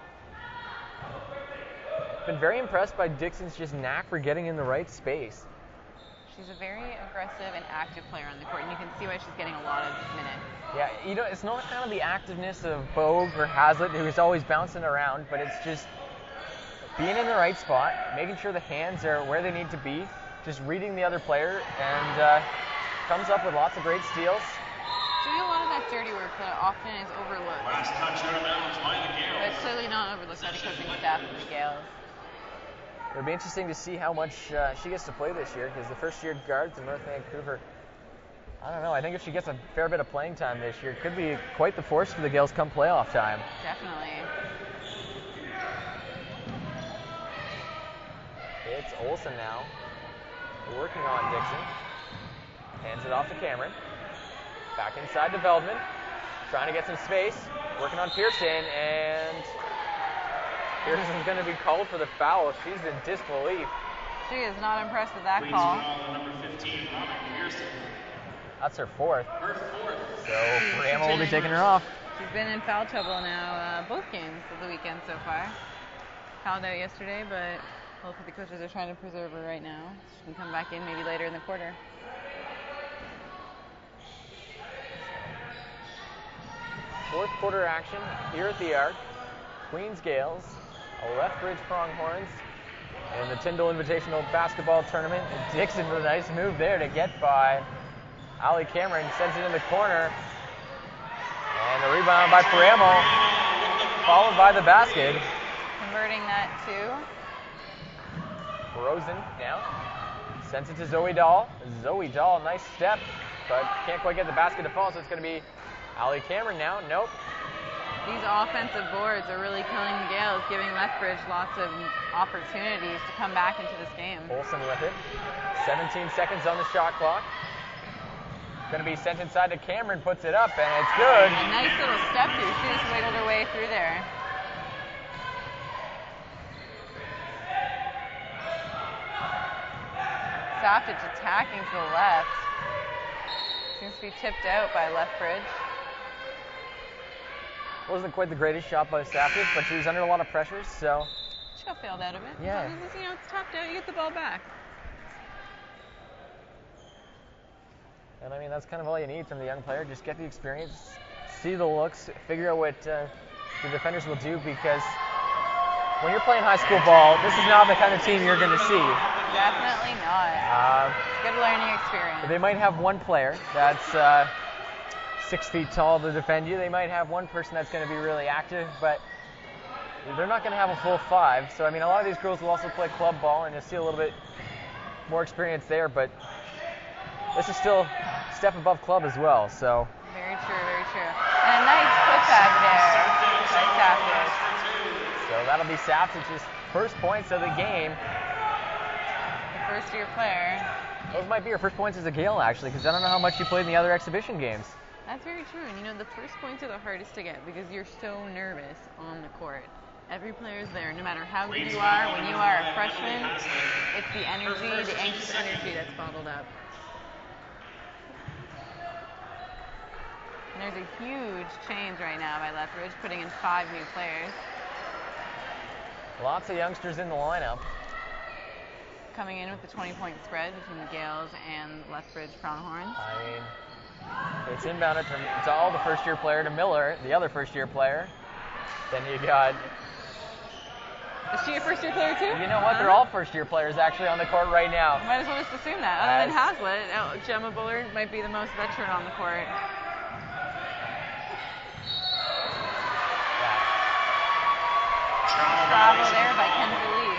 Been very impressed by Dixon's just knack for getting in the right space.
She's a very aggressive and active player on the court, and you can see why she's getting a lot of minutes.
Yeah, you know, it's not kind of the activeness of Bogue or Hazlitt, who's always bouncing around, but it's just being in the right spot, making sure the hands are where they need to be, just reading the other player, and uh, comes up with lots of great steals.
Doing a lot of that dirty work that often is overlooked.
Last touch out of bounds by the Gaels.
But it's clearly not overlooked by the coaching staff of the Gaels.
It'll be interesting to see how much uh, she gets to play this year, because the first year guards in North Vancouver, I don't know, I think if she gets a fair bit of playing time this year, it could be quite the force for the Gaels come playoff time.
Definitely.
It's Olsen now, working on Dixon. Hands it off to Cameron. Back inside development. Trying to get some space. Working on Pearson, and Pearson's going to be called for the foul. She's in disbelief.
She is not impressed with that call.
That's her fourth.
Her fourth.
So Graham will be taking her off.
She's been in foul trouble now, uh, both games of the weekend so far. Fouled out yesterday, but hopefully the coaches are trying to preserve her right now. She can come back in maybe later in the quarter.
Fourth quarter action here at the Arc. Queens Gaels, Lethbridge Pronghorns, in the Tyndall Invitational Basketball Tournament. And Dixon with a nice move there to get by Allie Cameron. Sends it in the corner. And the rebound by Paramo, followed by the basket.
Converting that to
Rosen now. Sends it to Zoe Dahl. Zoe Dahl, nice step, but can't quite get the basket to fall, so it's going to be Allie Cameron now. Nope.
These offensive boards are really killing the Gaels, giving Lethbridge lots of opportunities to come back into this game.
Olsen with it. seventeen seconds on the shot clock. Going to be sent inside to Cameron, puts it up, and it's good.
A nice little step through. She just wiggled her way through there. Safdich attacking to the left. Seems to be tipped out by Lethbridge.
Wasn't quite the greatest shot by Safdich, but she was under a lot of pressure, so.
She got failed out of it.
Yeah.
As long as, you know, it's tapped out, you get the ball back.
And I mean, that's kind of all you need from the young player. Just get the experience, see the looks, figure out what uh, the defenders will do, because when you're playing high school ball, this is not the kind of team you're going to see.
Definitely not.
Uh,
Good learning experience.
They might have one player that's uh, six feet tall to defend you. They might have one person that's going to be really active, but they're not going to have a full five. So, I mean, a lot of these girls will also play club ball, and you'll see a little bit more experience there, but this is still a step above club as well, so.
Very true, very true. And a nice putback there by Safdich.
So that'll be Safdich's first points of the game.
The first year player.
Those might be her first points as a Gael, actually, because I don't know how much she played in the other exhibition games.
That's very true. And you know, the first points are the hardest to get because you're so nervous on the court. Every player is there, no matter how good you are. When you are a freshman, it's the energy, the anxious energy that's bottled up. And there's a huge change right now by Lethbridge, putting in five new players.
Lots of youngsters in the lineup.
Coming in with the twenty-point spread between the Gaels and Lethbridge Pronghorns.
I mean, it's inbounded from Dahl, the first-year player, to Miller, the other first-year player. Then you got...
Is she a first-year player too?
You know what? They're all first-year players actually on the court right now.
Might as well just assume that. Other than Hazlitt, oh, Gemma Bullard might be the most veteran on the court. Travel there by Kenzie Lee.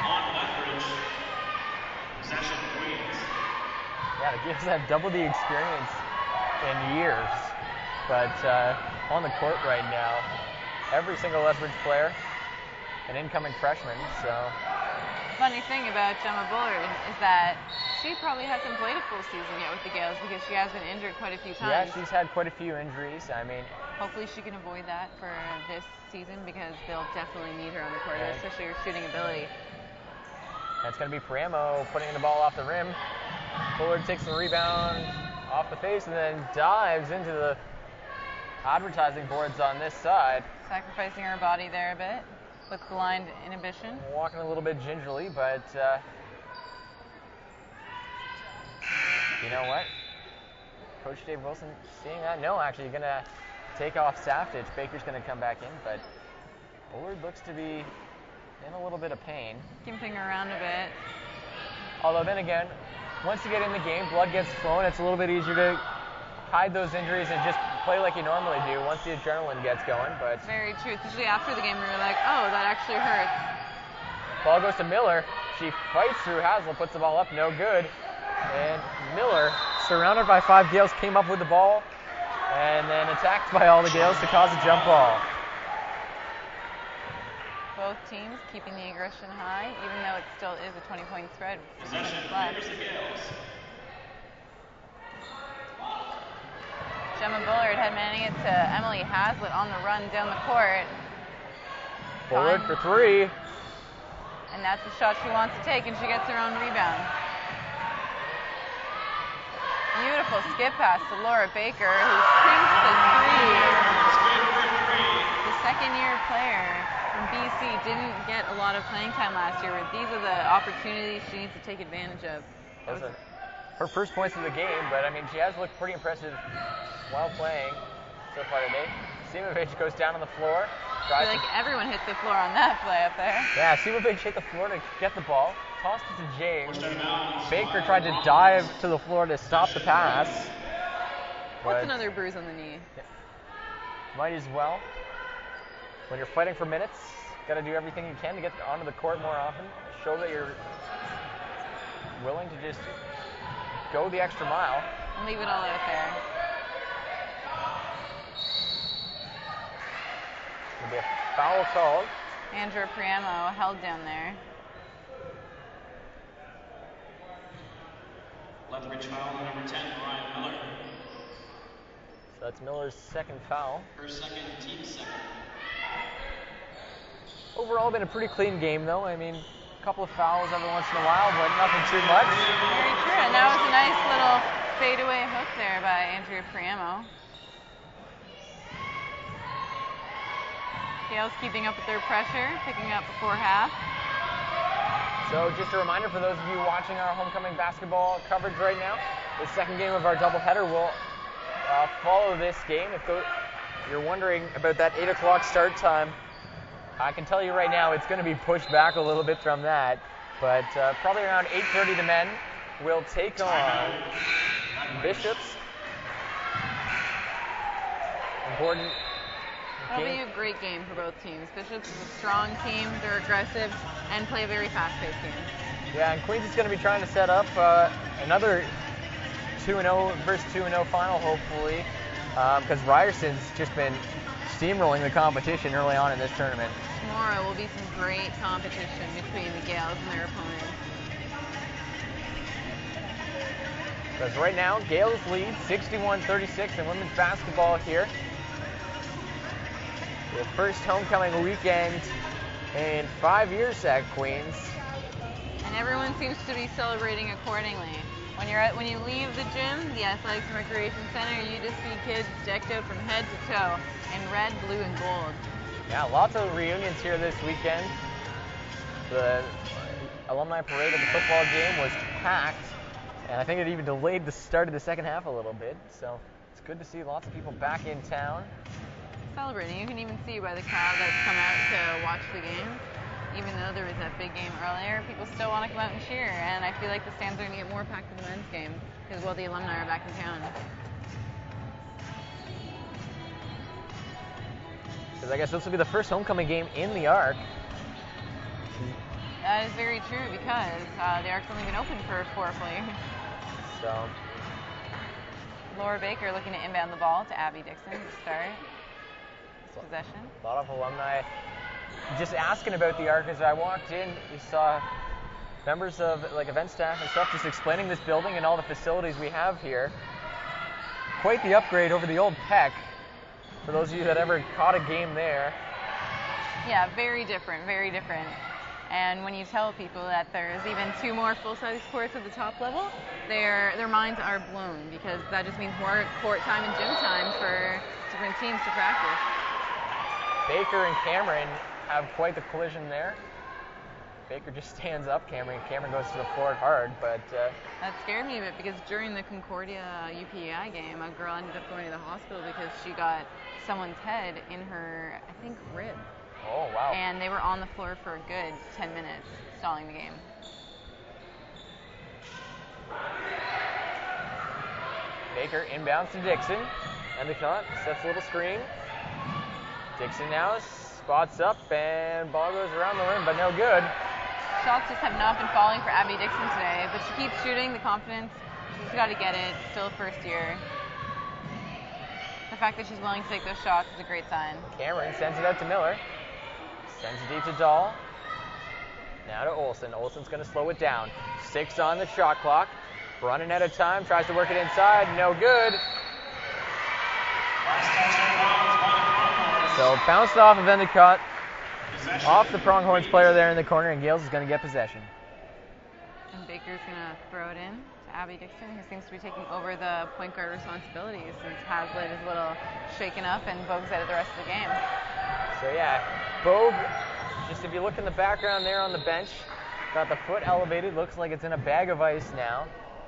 Yeah, the Gaels have double the experience in years, but uh, on the court right now, every single Lethbridge player, an incoming freshman, so.
The funny thing about Gemma Bullard is that she probably hasn't played a full season yet with the Gaels because she has been injured quite a few times.
Yeah, she's had quite a few injuries. I mean,
hopefully she can avoid that for this season because they'll definitely need her on the court, right, especially her shooting ability.
That's going to be Paramo putting the ball off the rim. Bullard takes the rebound off the face and then dives into the advertising boards on this side.
Sacrificing her body there a bit with blind inhibition.
Walking a little bit gingerly, but uh, you know what? Coach Dave Wilson seeing that? No, actually, you're going to take off Safdich. Baker's going to come back in, but Bullard looks to be in a little bit of pain.
Gimping around a bit.
Although then again, once you get in the game, blood gets flowing, it's a little bit easier to hide those injuries and just play like you normally do once the adrenaline gets going. But
very true. Usually after the game we were like, oh, that actually hurts.
Ball goes to Miller. She fights through Haslett, puts the ball up, no good. And Miller, surrounded by five Gaels, came up with the ball and then attacked by all the Gaels to cause a jump ball.
Both teams keeping the aggression high, even though it still is a twenty-point spread with minutes left. Gemma Bullard headmanning it to Emily Hazlitt on the run down the court.
Bullard
Fine.
for three.
And that's the shot she wants to take, and she gets her own rebound. Beautiful skip pass to Laura Baker, who sinks the three. The second-year player from B C didn't get a lot of playing time last year, but these are the opportunities she needs to take advantage of.
Those are her first points of the game, but I mean, she has looked pretty impressive while playing so far today. Simovic goes down on the floor.
I feel like everyone hit the floor on that play up there.
Yeah, Simovic hit the floor to get the ball, tossed it to James. Baker tried to dive to the floor to stop the pass.
What's another bruise on the knee?
Yeah, might as well. When you're fighting for minutes, got to do everything you can to get onto the court more often. Show that you're willing to just go the extra mile.
And leave it all out there.
There'll be a foul called.
Andrea Priamo held down there.
Lethbridge foul on number ten, Ryan Miller.
So that's Miller's second foul.
Her second, team second.
Overall, been a pretty clean game, though. I mean, a couple of fouls every once in a while, but nothing too much.
Very true. And that was a nice little fadeaway hook there by Andrea Priamo. Gaels keeping up with their pressure, picking up before half.
So just a reminder for those of you watching our homecoming basketball coverage right now, the second game of our doubleheader will uh, follow this game. If you're wondering about that eight o'clock start time, I can tell you right now it's going to be pushed back a little bit from that. But uh, probably around eight thirty the men will take on Bishops. Important
That'll
game.
be a great game for both teams. Bishops is a strong team, they're aggressive, and play a very fast-paced game.
Yeah, and Queens is going to be trying to set up uh, another two and oh versus two and oh final, hopefully, because um, Ryerson's just been steamrolling the competition early on in this tournament.
Tomorrow will be some great competition between the Gaels and their opponents.
Because right now, Gaels lead sixty-one thirty-six in women's basketball here. The first homecoming weekend in five years at Queens.
And everyone seems to be celebrating accordingly. When you're at, when you leave the gym, the Athletics and Recreation Center, you just see kids decked out from head to toe in red, blue, and gold.
Yeah, lots of reunions here this weekend. The alumni parade of the football game was packed, and I think it even delayed the start of the second half a little bit. So it's good to see lots of people back in town.
Celebrating. You can even see by the crowd that's come out to watch the game. Even though there was that big game earlier, people still want to come out and cheer, and I feel like the stands are going to get more packed for the men's game, because, well, the alumni are back in town.
Because I guess this will be the first homecoming game in the Arc.
That is very true, because uh, the Arc's only been open for four full years.
So,
Laura Baker looking to inbound the ball to Abby Dixon to start possession.
A lot of alumni just asking about the Arc. As I walked in, you saw members of like event staff and stuff just explaining this building and all the facilities we have here. Quite the upgrade over the old Peck, for those of you that ever caught a game there.
Yeah, very different, very different. And when you tell people that there's even two more full-size courts at the top level, their their minds are blown, because that just means more court time and gym time for different teams to practice.
Baker and Cameron have quite the collision there. Baker just stands up, Cameron. Cameron goes to the floor hard, but... Uh,
that scared me a bit, because during the Concordia U P A I game, a girl ended up going to the hospital because she got someone's head in her, I think, rib.
Oh, wow.
And they were on the floor for a good ten minutes, stalling the game.
Baker inbounds to Dixon. Endicott sets a little screen. Dixon now spots up, and ball goes around the rim, but no good.
Shots just have not been falling for Abby Dixon today, but she keeps shooting. The confidence, she's got to get it. Still first year. The fact that she's willing to take those shots is a great sign.
Cameron sends it out to Miller. Sends it deep to Dahl. Now to Olsen. Olsen's going to slow it down. Six on the shot clock. Running out of time. Tries to work it inside. No good. So bounced off of Endicott, off the Pronghorns player there in the corner, and Gaels is going to get possession.
And Baker's going to throw it in to Abby Dixon, who seems to be taking over the point guard responsibilities since Hazlitt is a little shaken up and Bogue's out of the rest of the game.
So yeah, Bogue, just if you look in the background there on the bench, got the foot elevated, looks like it's in a bag of ice now.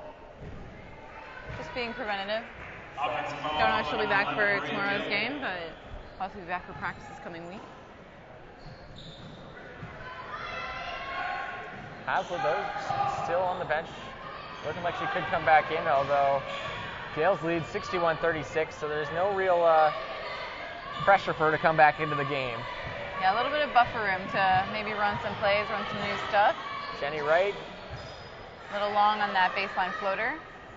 Just being preventative. Don't know if she'll be back for tomorrow's game, but possibly be back for practice this coming week.
Hazlitt, though, still on the bench, looking like she could come back in, although Gaels lead sixty-one thirty-six, so there's no real uh, pressure for her to come back into the game.
Yeah, a little bit of buffer room to maybe run some plays, run some new stuff.
Jenny Wright.
A little long on that baseline floater.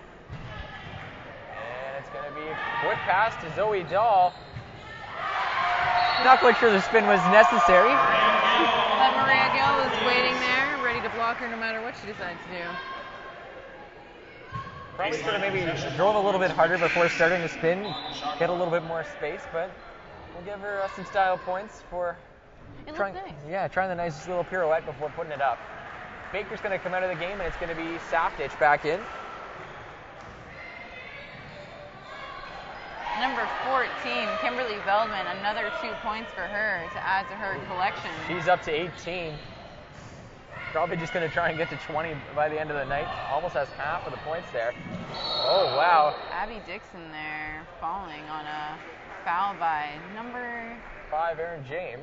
And it's going to be a quick pass to Zoe Dahl. Not quite sure the spin was necessary.
But Maria Gill was waiting there, ready to block her no matter what she decides to do.
Probably should have maybe drove a little bit harder before starting the spin, get a little bit more space, but we'll give her uh, some style points for
it
trying,
nice.
yeah, trying the nice little pirouette before putting it up. Baker's going to come out of the game, and it's going to be Saftich back in.
Number fourteen, Kimberly Veldman, another two points for her to add to her collection.
She's up to eighteen. Probably just going to try and get to twenty by the end of the night. Almost has half of the points there. Oh, wow.
Abby Dixon there falling on a foul by number
five, Erin James.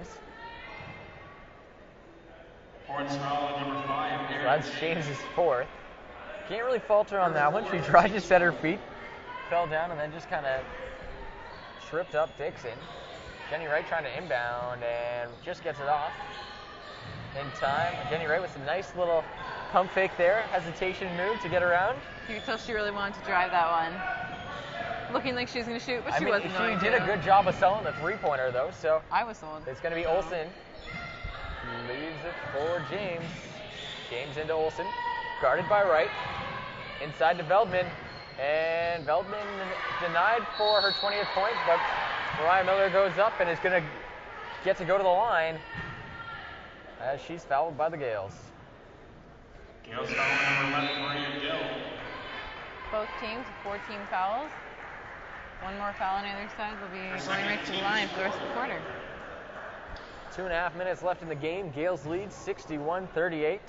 Horns foul on number five,
So
Erin
that's James's fourth. Can't really falter on that one. She tried to set her feet, fell down, and then just kind of tripped up Dixon. Jenny Wright trying to inbound and just gets it off in time. Jenny Wright with some nice little pump fake there, hesitation move to get around.
You could tell she really wanted to drive that one. Looking like she was going to shoot, but
I
she
mean,
wasn't
she
going
did
to.
a good job of selling the three-pointer, though, so
I was sold.
it's going to be Olsen. Leaves it for James. James into Olsen. Guarded by Wright. Inside to Veldman. And Veldman denied for her twentieth point, but Mariah Miller goes up and is going to get to go to the line as she's fouled by the Gaels.
Gaels foul number eleven, Maria Gill.
Both teams with fourteen fouls. One more foul on either side. They'll be going right to the line for the rest of the quarter.
Two and a half minutes left in the game. Gaels lead sixty-one thirty-eight.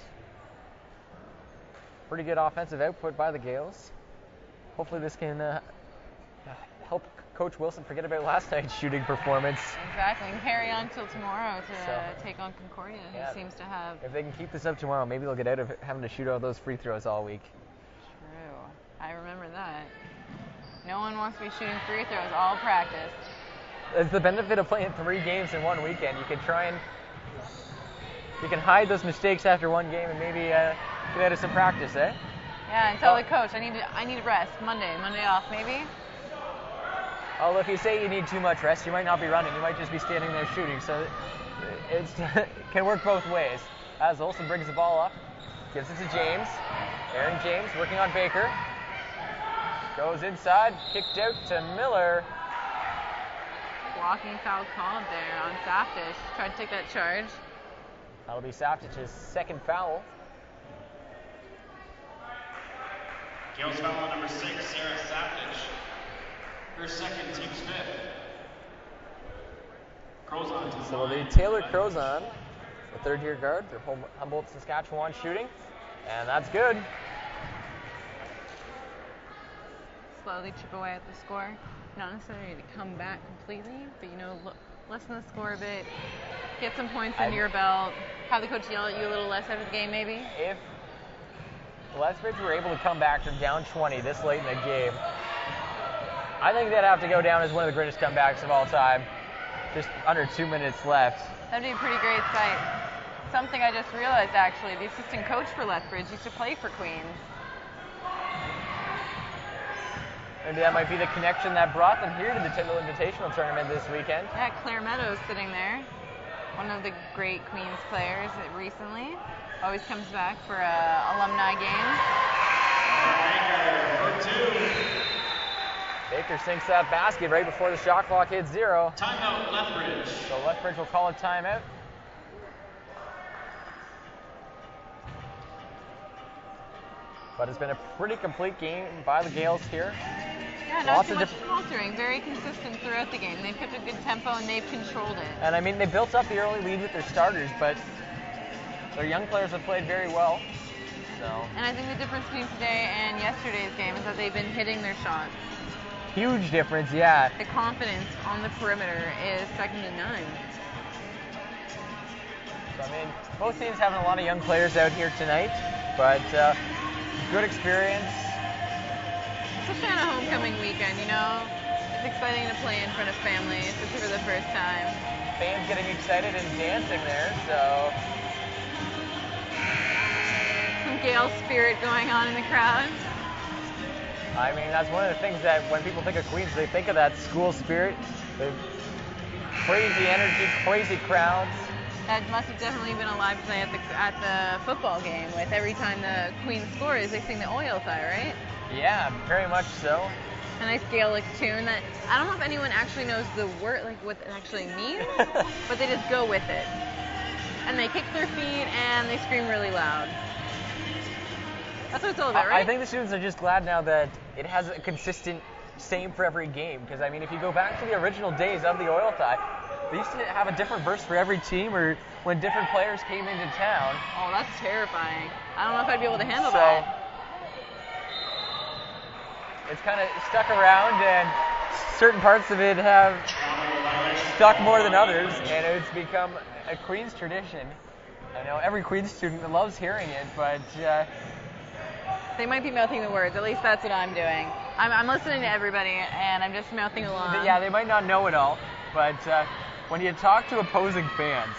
Pretty good offensive output by the Gaels. Hopefully this can uh, help Coach Wilson forget about last night's shooting performance.
Exactly, and carry on till tomorrow to
So,
take on Concordia, who
yeah.
seems to have...
If they can keep this up tomorrow, maybe they'll get out of having to shoot all those free throws all week.
True. I remember that. No one wants to be shooting free throws all practice.
It's the benefit of playing three games in one weekend. You can try and you can hide those mistakes after one game and maybe uh, get out of some practice, eh?
Yeah, and tell
Oh.
the coach, I need to, I need rest. Monday, Monday off, maybe.
Although if you say you need too much rest, you might not be running. You might just be standing there shooting. So it's, it can work both ways. As Olsen brings the ball up, gives it to James. Erin James working on Baker. Goes inside, kicked out to Miller.
Blocking foul called there on Saftish. Tried to take that charge.
That'll be Saftich's second foul.
Gaels foul on number six, Sarah Saftich. Her second, team's fifth. Crozon to the
So it'll be
line.
Taylor Crozon, the third-year guard for Hum- Humboldt, Saskatchewan shooting. And that's good.
Slowly chip away at the score. Not necessarily to come back completely, but, you know, look, lessen the score a bit. Get some points under
I-
your belt. Have the coach yell at you a little less after the game, maybe.
If Lethbridge were able to come back from down twenty this late in the game, I think they'd have to go down as one of the greatest comebacks of all time. Just under two minutes left.
That'd be a pretty great sight. Something I just realized, actually, the assistant coach for Lethbridge used to play for Queens.
Maybe that might be the connection that brought them here to the Tyndall Invitational Tournament this weekend.
Yeah, Claire Meadows sitting there. One of the great Queens players that recently. Always comes back for uh, alumni games.
Baker for two.
Baker sinks that basket right before the shot clock hits zero.
Timeout, Lethbridge.
So Lethbridge will call a timeout. But it's been a pretty complete game by the Gaels here.
Yeah, not
Lots
too
of
much
diff-
faltering. Very consistent throughout the game. They've kept a good tempo and they've controlled it.
And I mean, they built up the early lead with their starters, but their young players have played very well. So
And I think the difference between today and yesterday's game is that they've been hitting their shots.
huge difference, yeah.
The confidence on the perimeter is second to none.
So, I mean, both teams having a lot of young players out here tonight, but uh, good experience.
Especially on a homecoming weekend, you know? It's exciting to play in front of family, especially for the first time.
Fans getting excited and dancing there, so
Some Gael spirit going on in the crowd.
I mean, that's one of the things that when people think of Queens, they think of that school spirit, the crazy energy, crazy crowds.
That must have definitely been alive tonight at the at the football game. With every time the Queen scores, they sing the oil tie, right?
Yeah, very much so.
A nice Gaelic tune that I don't know if anyone actually knows the word, like what it actually means, but they just go with it. And they kick their feet and they scream really loud. That's what it's all about,
I,
right?
I think the students are just glad now that it has a consistent same for every game. Because, I mean, if you go back to the original days of the oil tie, they used to have a different verse for every team, or when different players came into town.
Oh, that's terrifying. I don't know if I'd be able to handle
So,
that.
it's kind of stuck around, and certain parts of it have stuck more than others, and it's become a Queens tradition. I know every Queens student loves hearing it, but uh,
They might be mouthing the words. At least that's what I'm doing. I'm, I'm listening to everybody, and I'm just mouthing along.
yeah, they might not know it all, but uh, when you talk to opposing fans,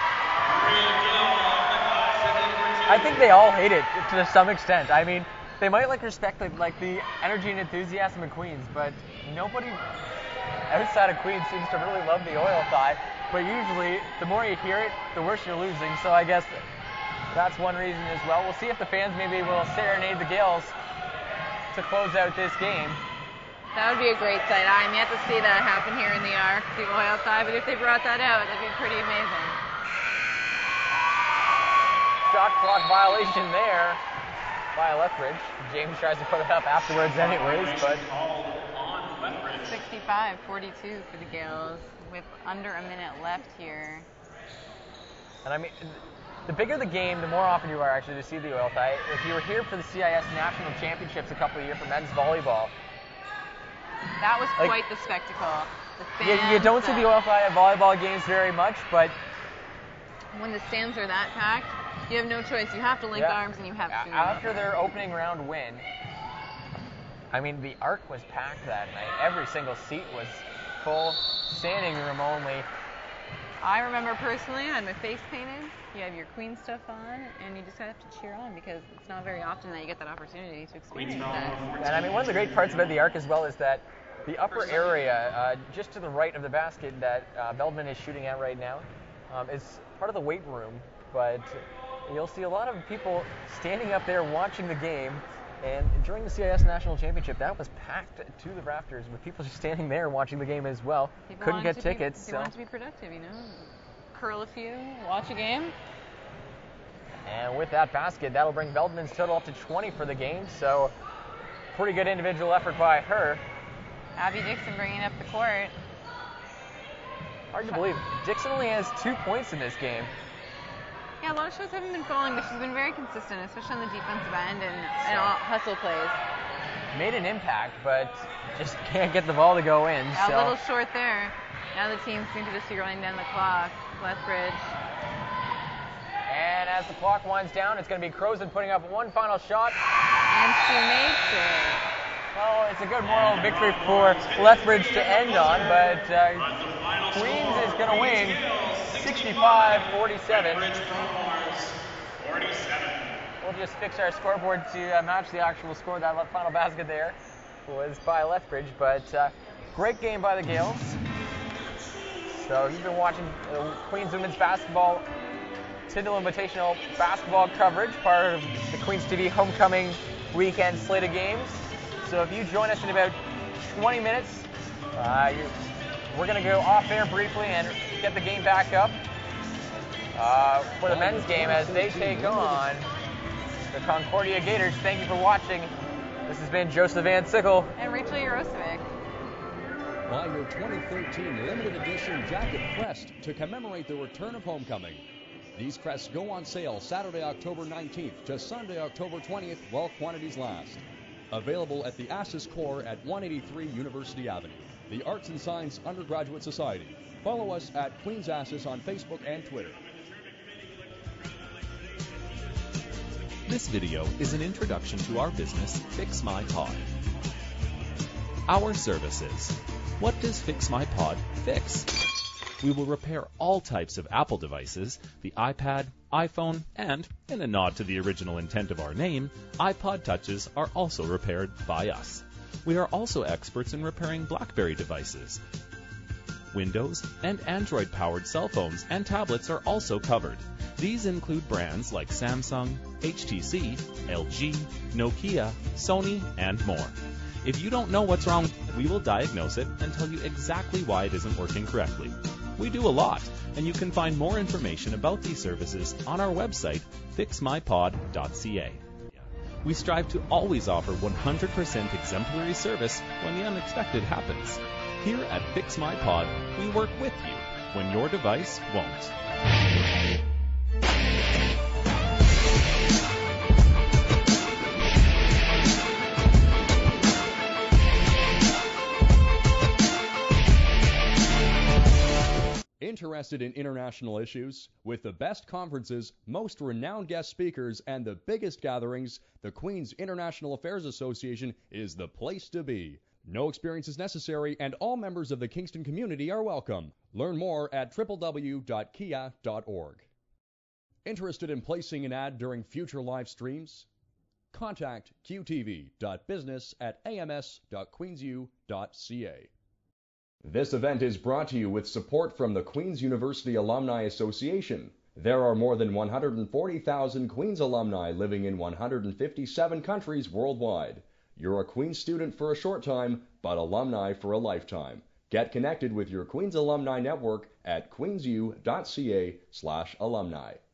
I think they all hate it to some extent. I mean, they might like respect the, like the energy and enthusiasm of Queens, but nobody outside of Queens seems to really love the oil tie. But usually, the more you hear it, the worse you're losing. So I guess that's one reason as well. We'll see if the fans maybe will serenade the Gaels to close out this game.
That would be a great sight. I'm yet to see that happen here in the Arc, the oil tie, but if they brought that out, that'd be pretty amazing.
Shot clock violation there by Lethbridge. James tries to put it up afterwards anyways, but
sixty-five forty-two for the Gaels with under a minute left here.
And I mean, the bigger the game, the more often you are actually to see the oil tie. If you were here for the C I S National Championships a couple of years for men's volleyball,
that was
like,
quite the spectacle. The
you, you don't see the oil tie at volleyball games very much, but
when the stands are that packed, you have no choice. You have to link
yeah,
arms and you have to.
After their opening round win, I mean, the Arc was packed that night. Every single seat was full, standing room only.
I remember personally, I had my face painted. You have your Queen stuff on, and you just have to cheer on because it's not very often that you get that opportunity to experience that.
And I mean, one of the great parts about the Arc as well is that the upper area, uh, just to the right of the basket that uh, Veldman is shooting at right now, um, is part of the weight room. But you'll see a lot of people standing up there watching the game. And during the C I S National Championship, that was packed to the rafters with people just standing there watching the game as well.
People
Couldn't get
to
tickets.
Be, they
so.
wanted to be productive, you know. Curl a few, watch a game.
And with that basket, that'll bring Veldman's total up to twenty for the game. So pretty good individual effort by her.
Abby Dixon bringing up the court.
Hard to believe. Dixon only has two points in this game.
Yeah, a lot of shots haven't been falling, but she's been very consistent, especially on the defensive end and, and all hustle plays.
Made an impact, but just can't get the ball to go in.
Yeah,
so.
A little short there. Now the team seems to just be running down the clock. Lethbridge.
And as the clock winds down, it's going to be Crozan putting up one final shot.
And she makes it.
Well, it's a good moral victory for Lethbridge to end on, but uh, Queens is going to win sixty-five forty-seven. We'll just fix our scoreboard to uh, match the actual score. That final basket there was by Lethbridge, but uh, great game by the Gaels. So you've been watching uh, Queens women's basketball Tyndall Invitational basketball coverage, part of the Queens T V homecoming weekend slate of games. So if you join us in about twenty minutes. Uh, you, we're going to go off air briefly and get the game back up uh, for the men's game as they take on the Concordia Gators. Thank you for watching. This has been Joseph Van Sickle
and Rachel Yarosevic.
Buy your twenty thirteen limited edition jacket crest to commemorate the return of homecoming. These crests go on sale Saturday, October nineteenth to Sunday, October twentieth while quantities last. Available at the Assis Corps at one eighty-three University Avenue. The Arts and Science Undergraduate Society. Follow us at Queens Assis on Facebook and Twitter.
This video is an introduction to our business, Fix My Pod. Our services. What does Fix My Pod fix? We will repair all types of Apple devices, the iPad, iPhone, and, in a nod to the original intent of our name, iPod Touches are also repaired by us. We are also experts in repairing BlackBerry devices. Windows and Android-powered cell phones and tablets are also covered. These include brands like Samsung, H T C, L G, Nokia, Sony, and more. If you don't know what's wrong, we will diagnose it and tell you exactly why it isn't working correctly. We do a lot, and you can find more information about these services on our website, fix my pod dot c a. We strive to always offer one hundred percent exemplary service when the unexpected happens. Here at Fix My Pod, we work with you when your device won't.
Interested in international issues? With the best conferences, most renowned guest speakers, and the biggest gatherings, the Queen's International Affairs Association is the place to be. No experience is necessary, and all members of the Kingston community are welcome. Learn more at w w w dot kia dot org. Interested in placing an ad during future live streams? Contact q t v dot business at a m s dot queens u dot c a. This event is brought to you with support from the Queen's University Alumni Association. There are more than one hundred forty thousand Queen's alumni living in one hundred fifty-seven countries worldwide. You're a Queen's student for a short time, but alumni for a lifetime. Get connected with your Queen's Alumni Network at queensu dot c a slash alumni.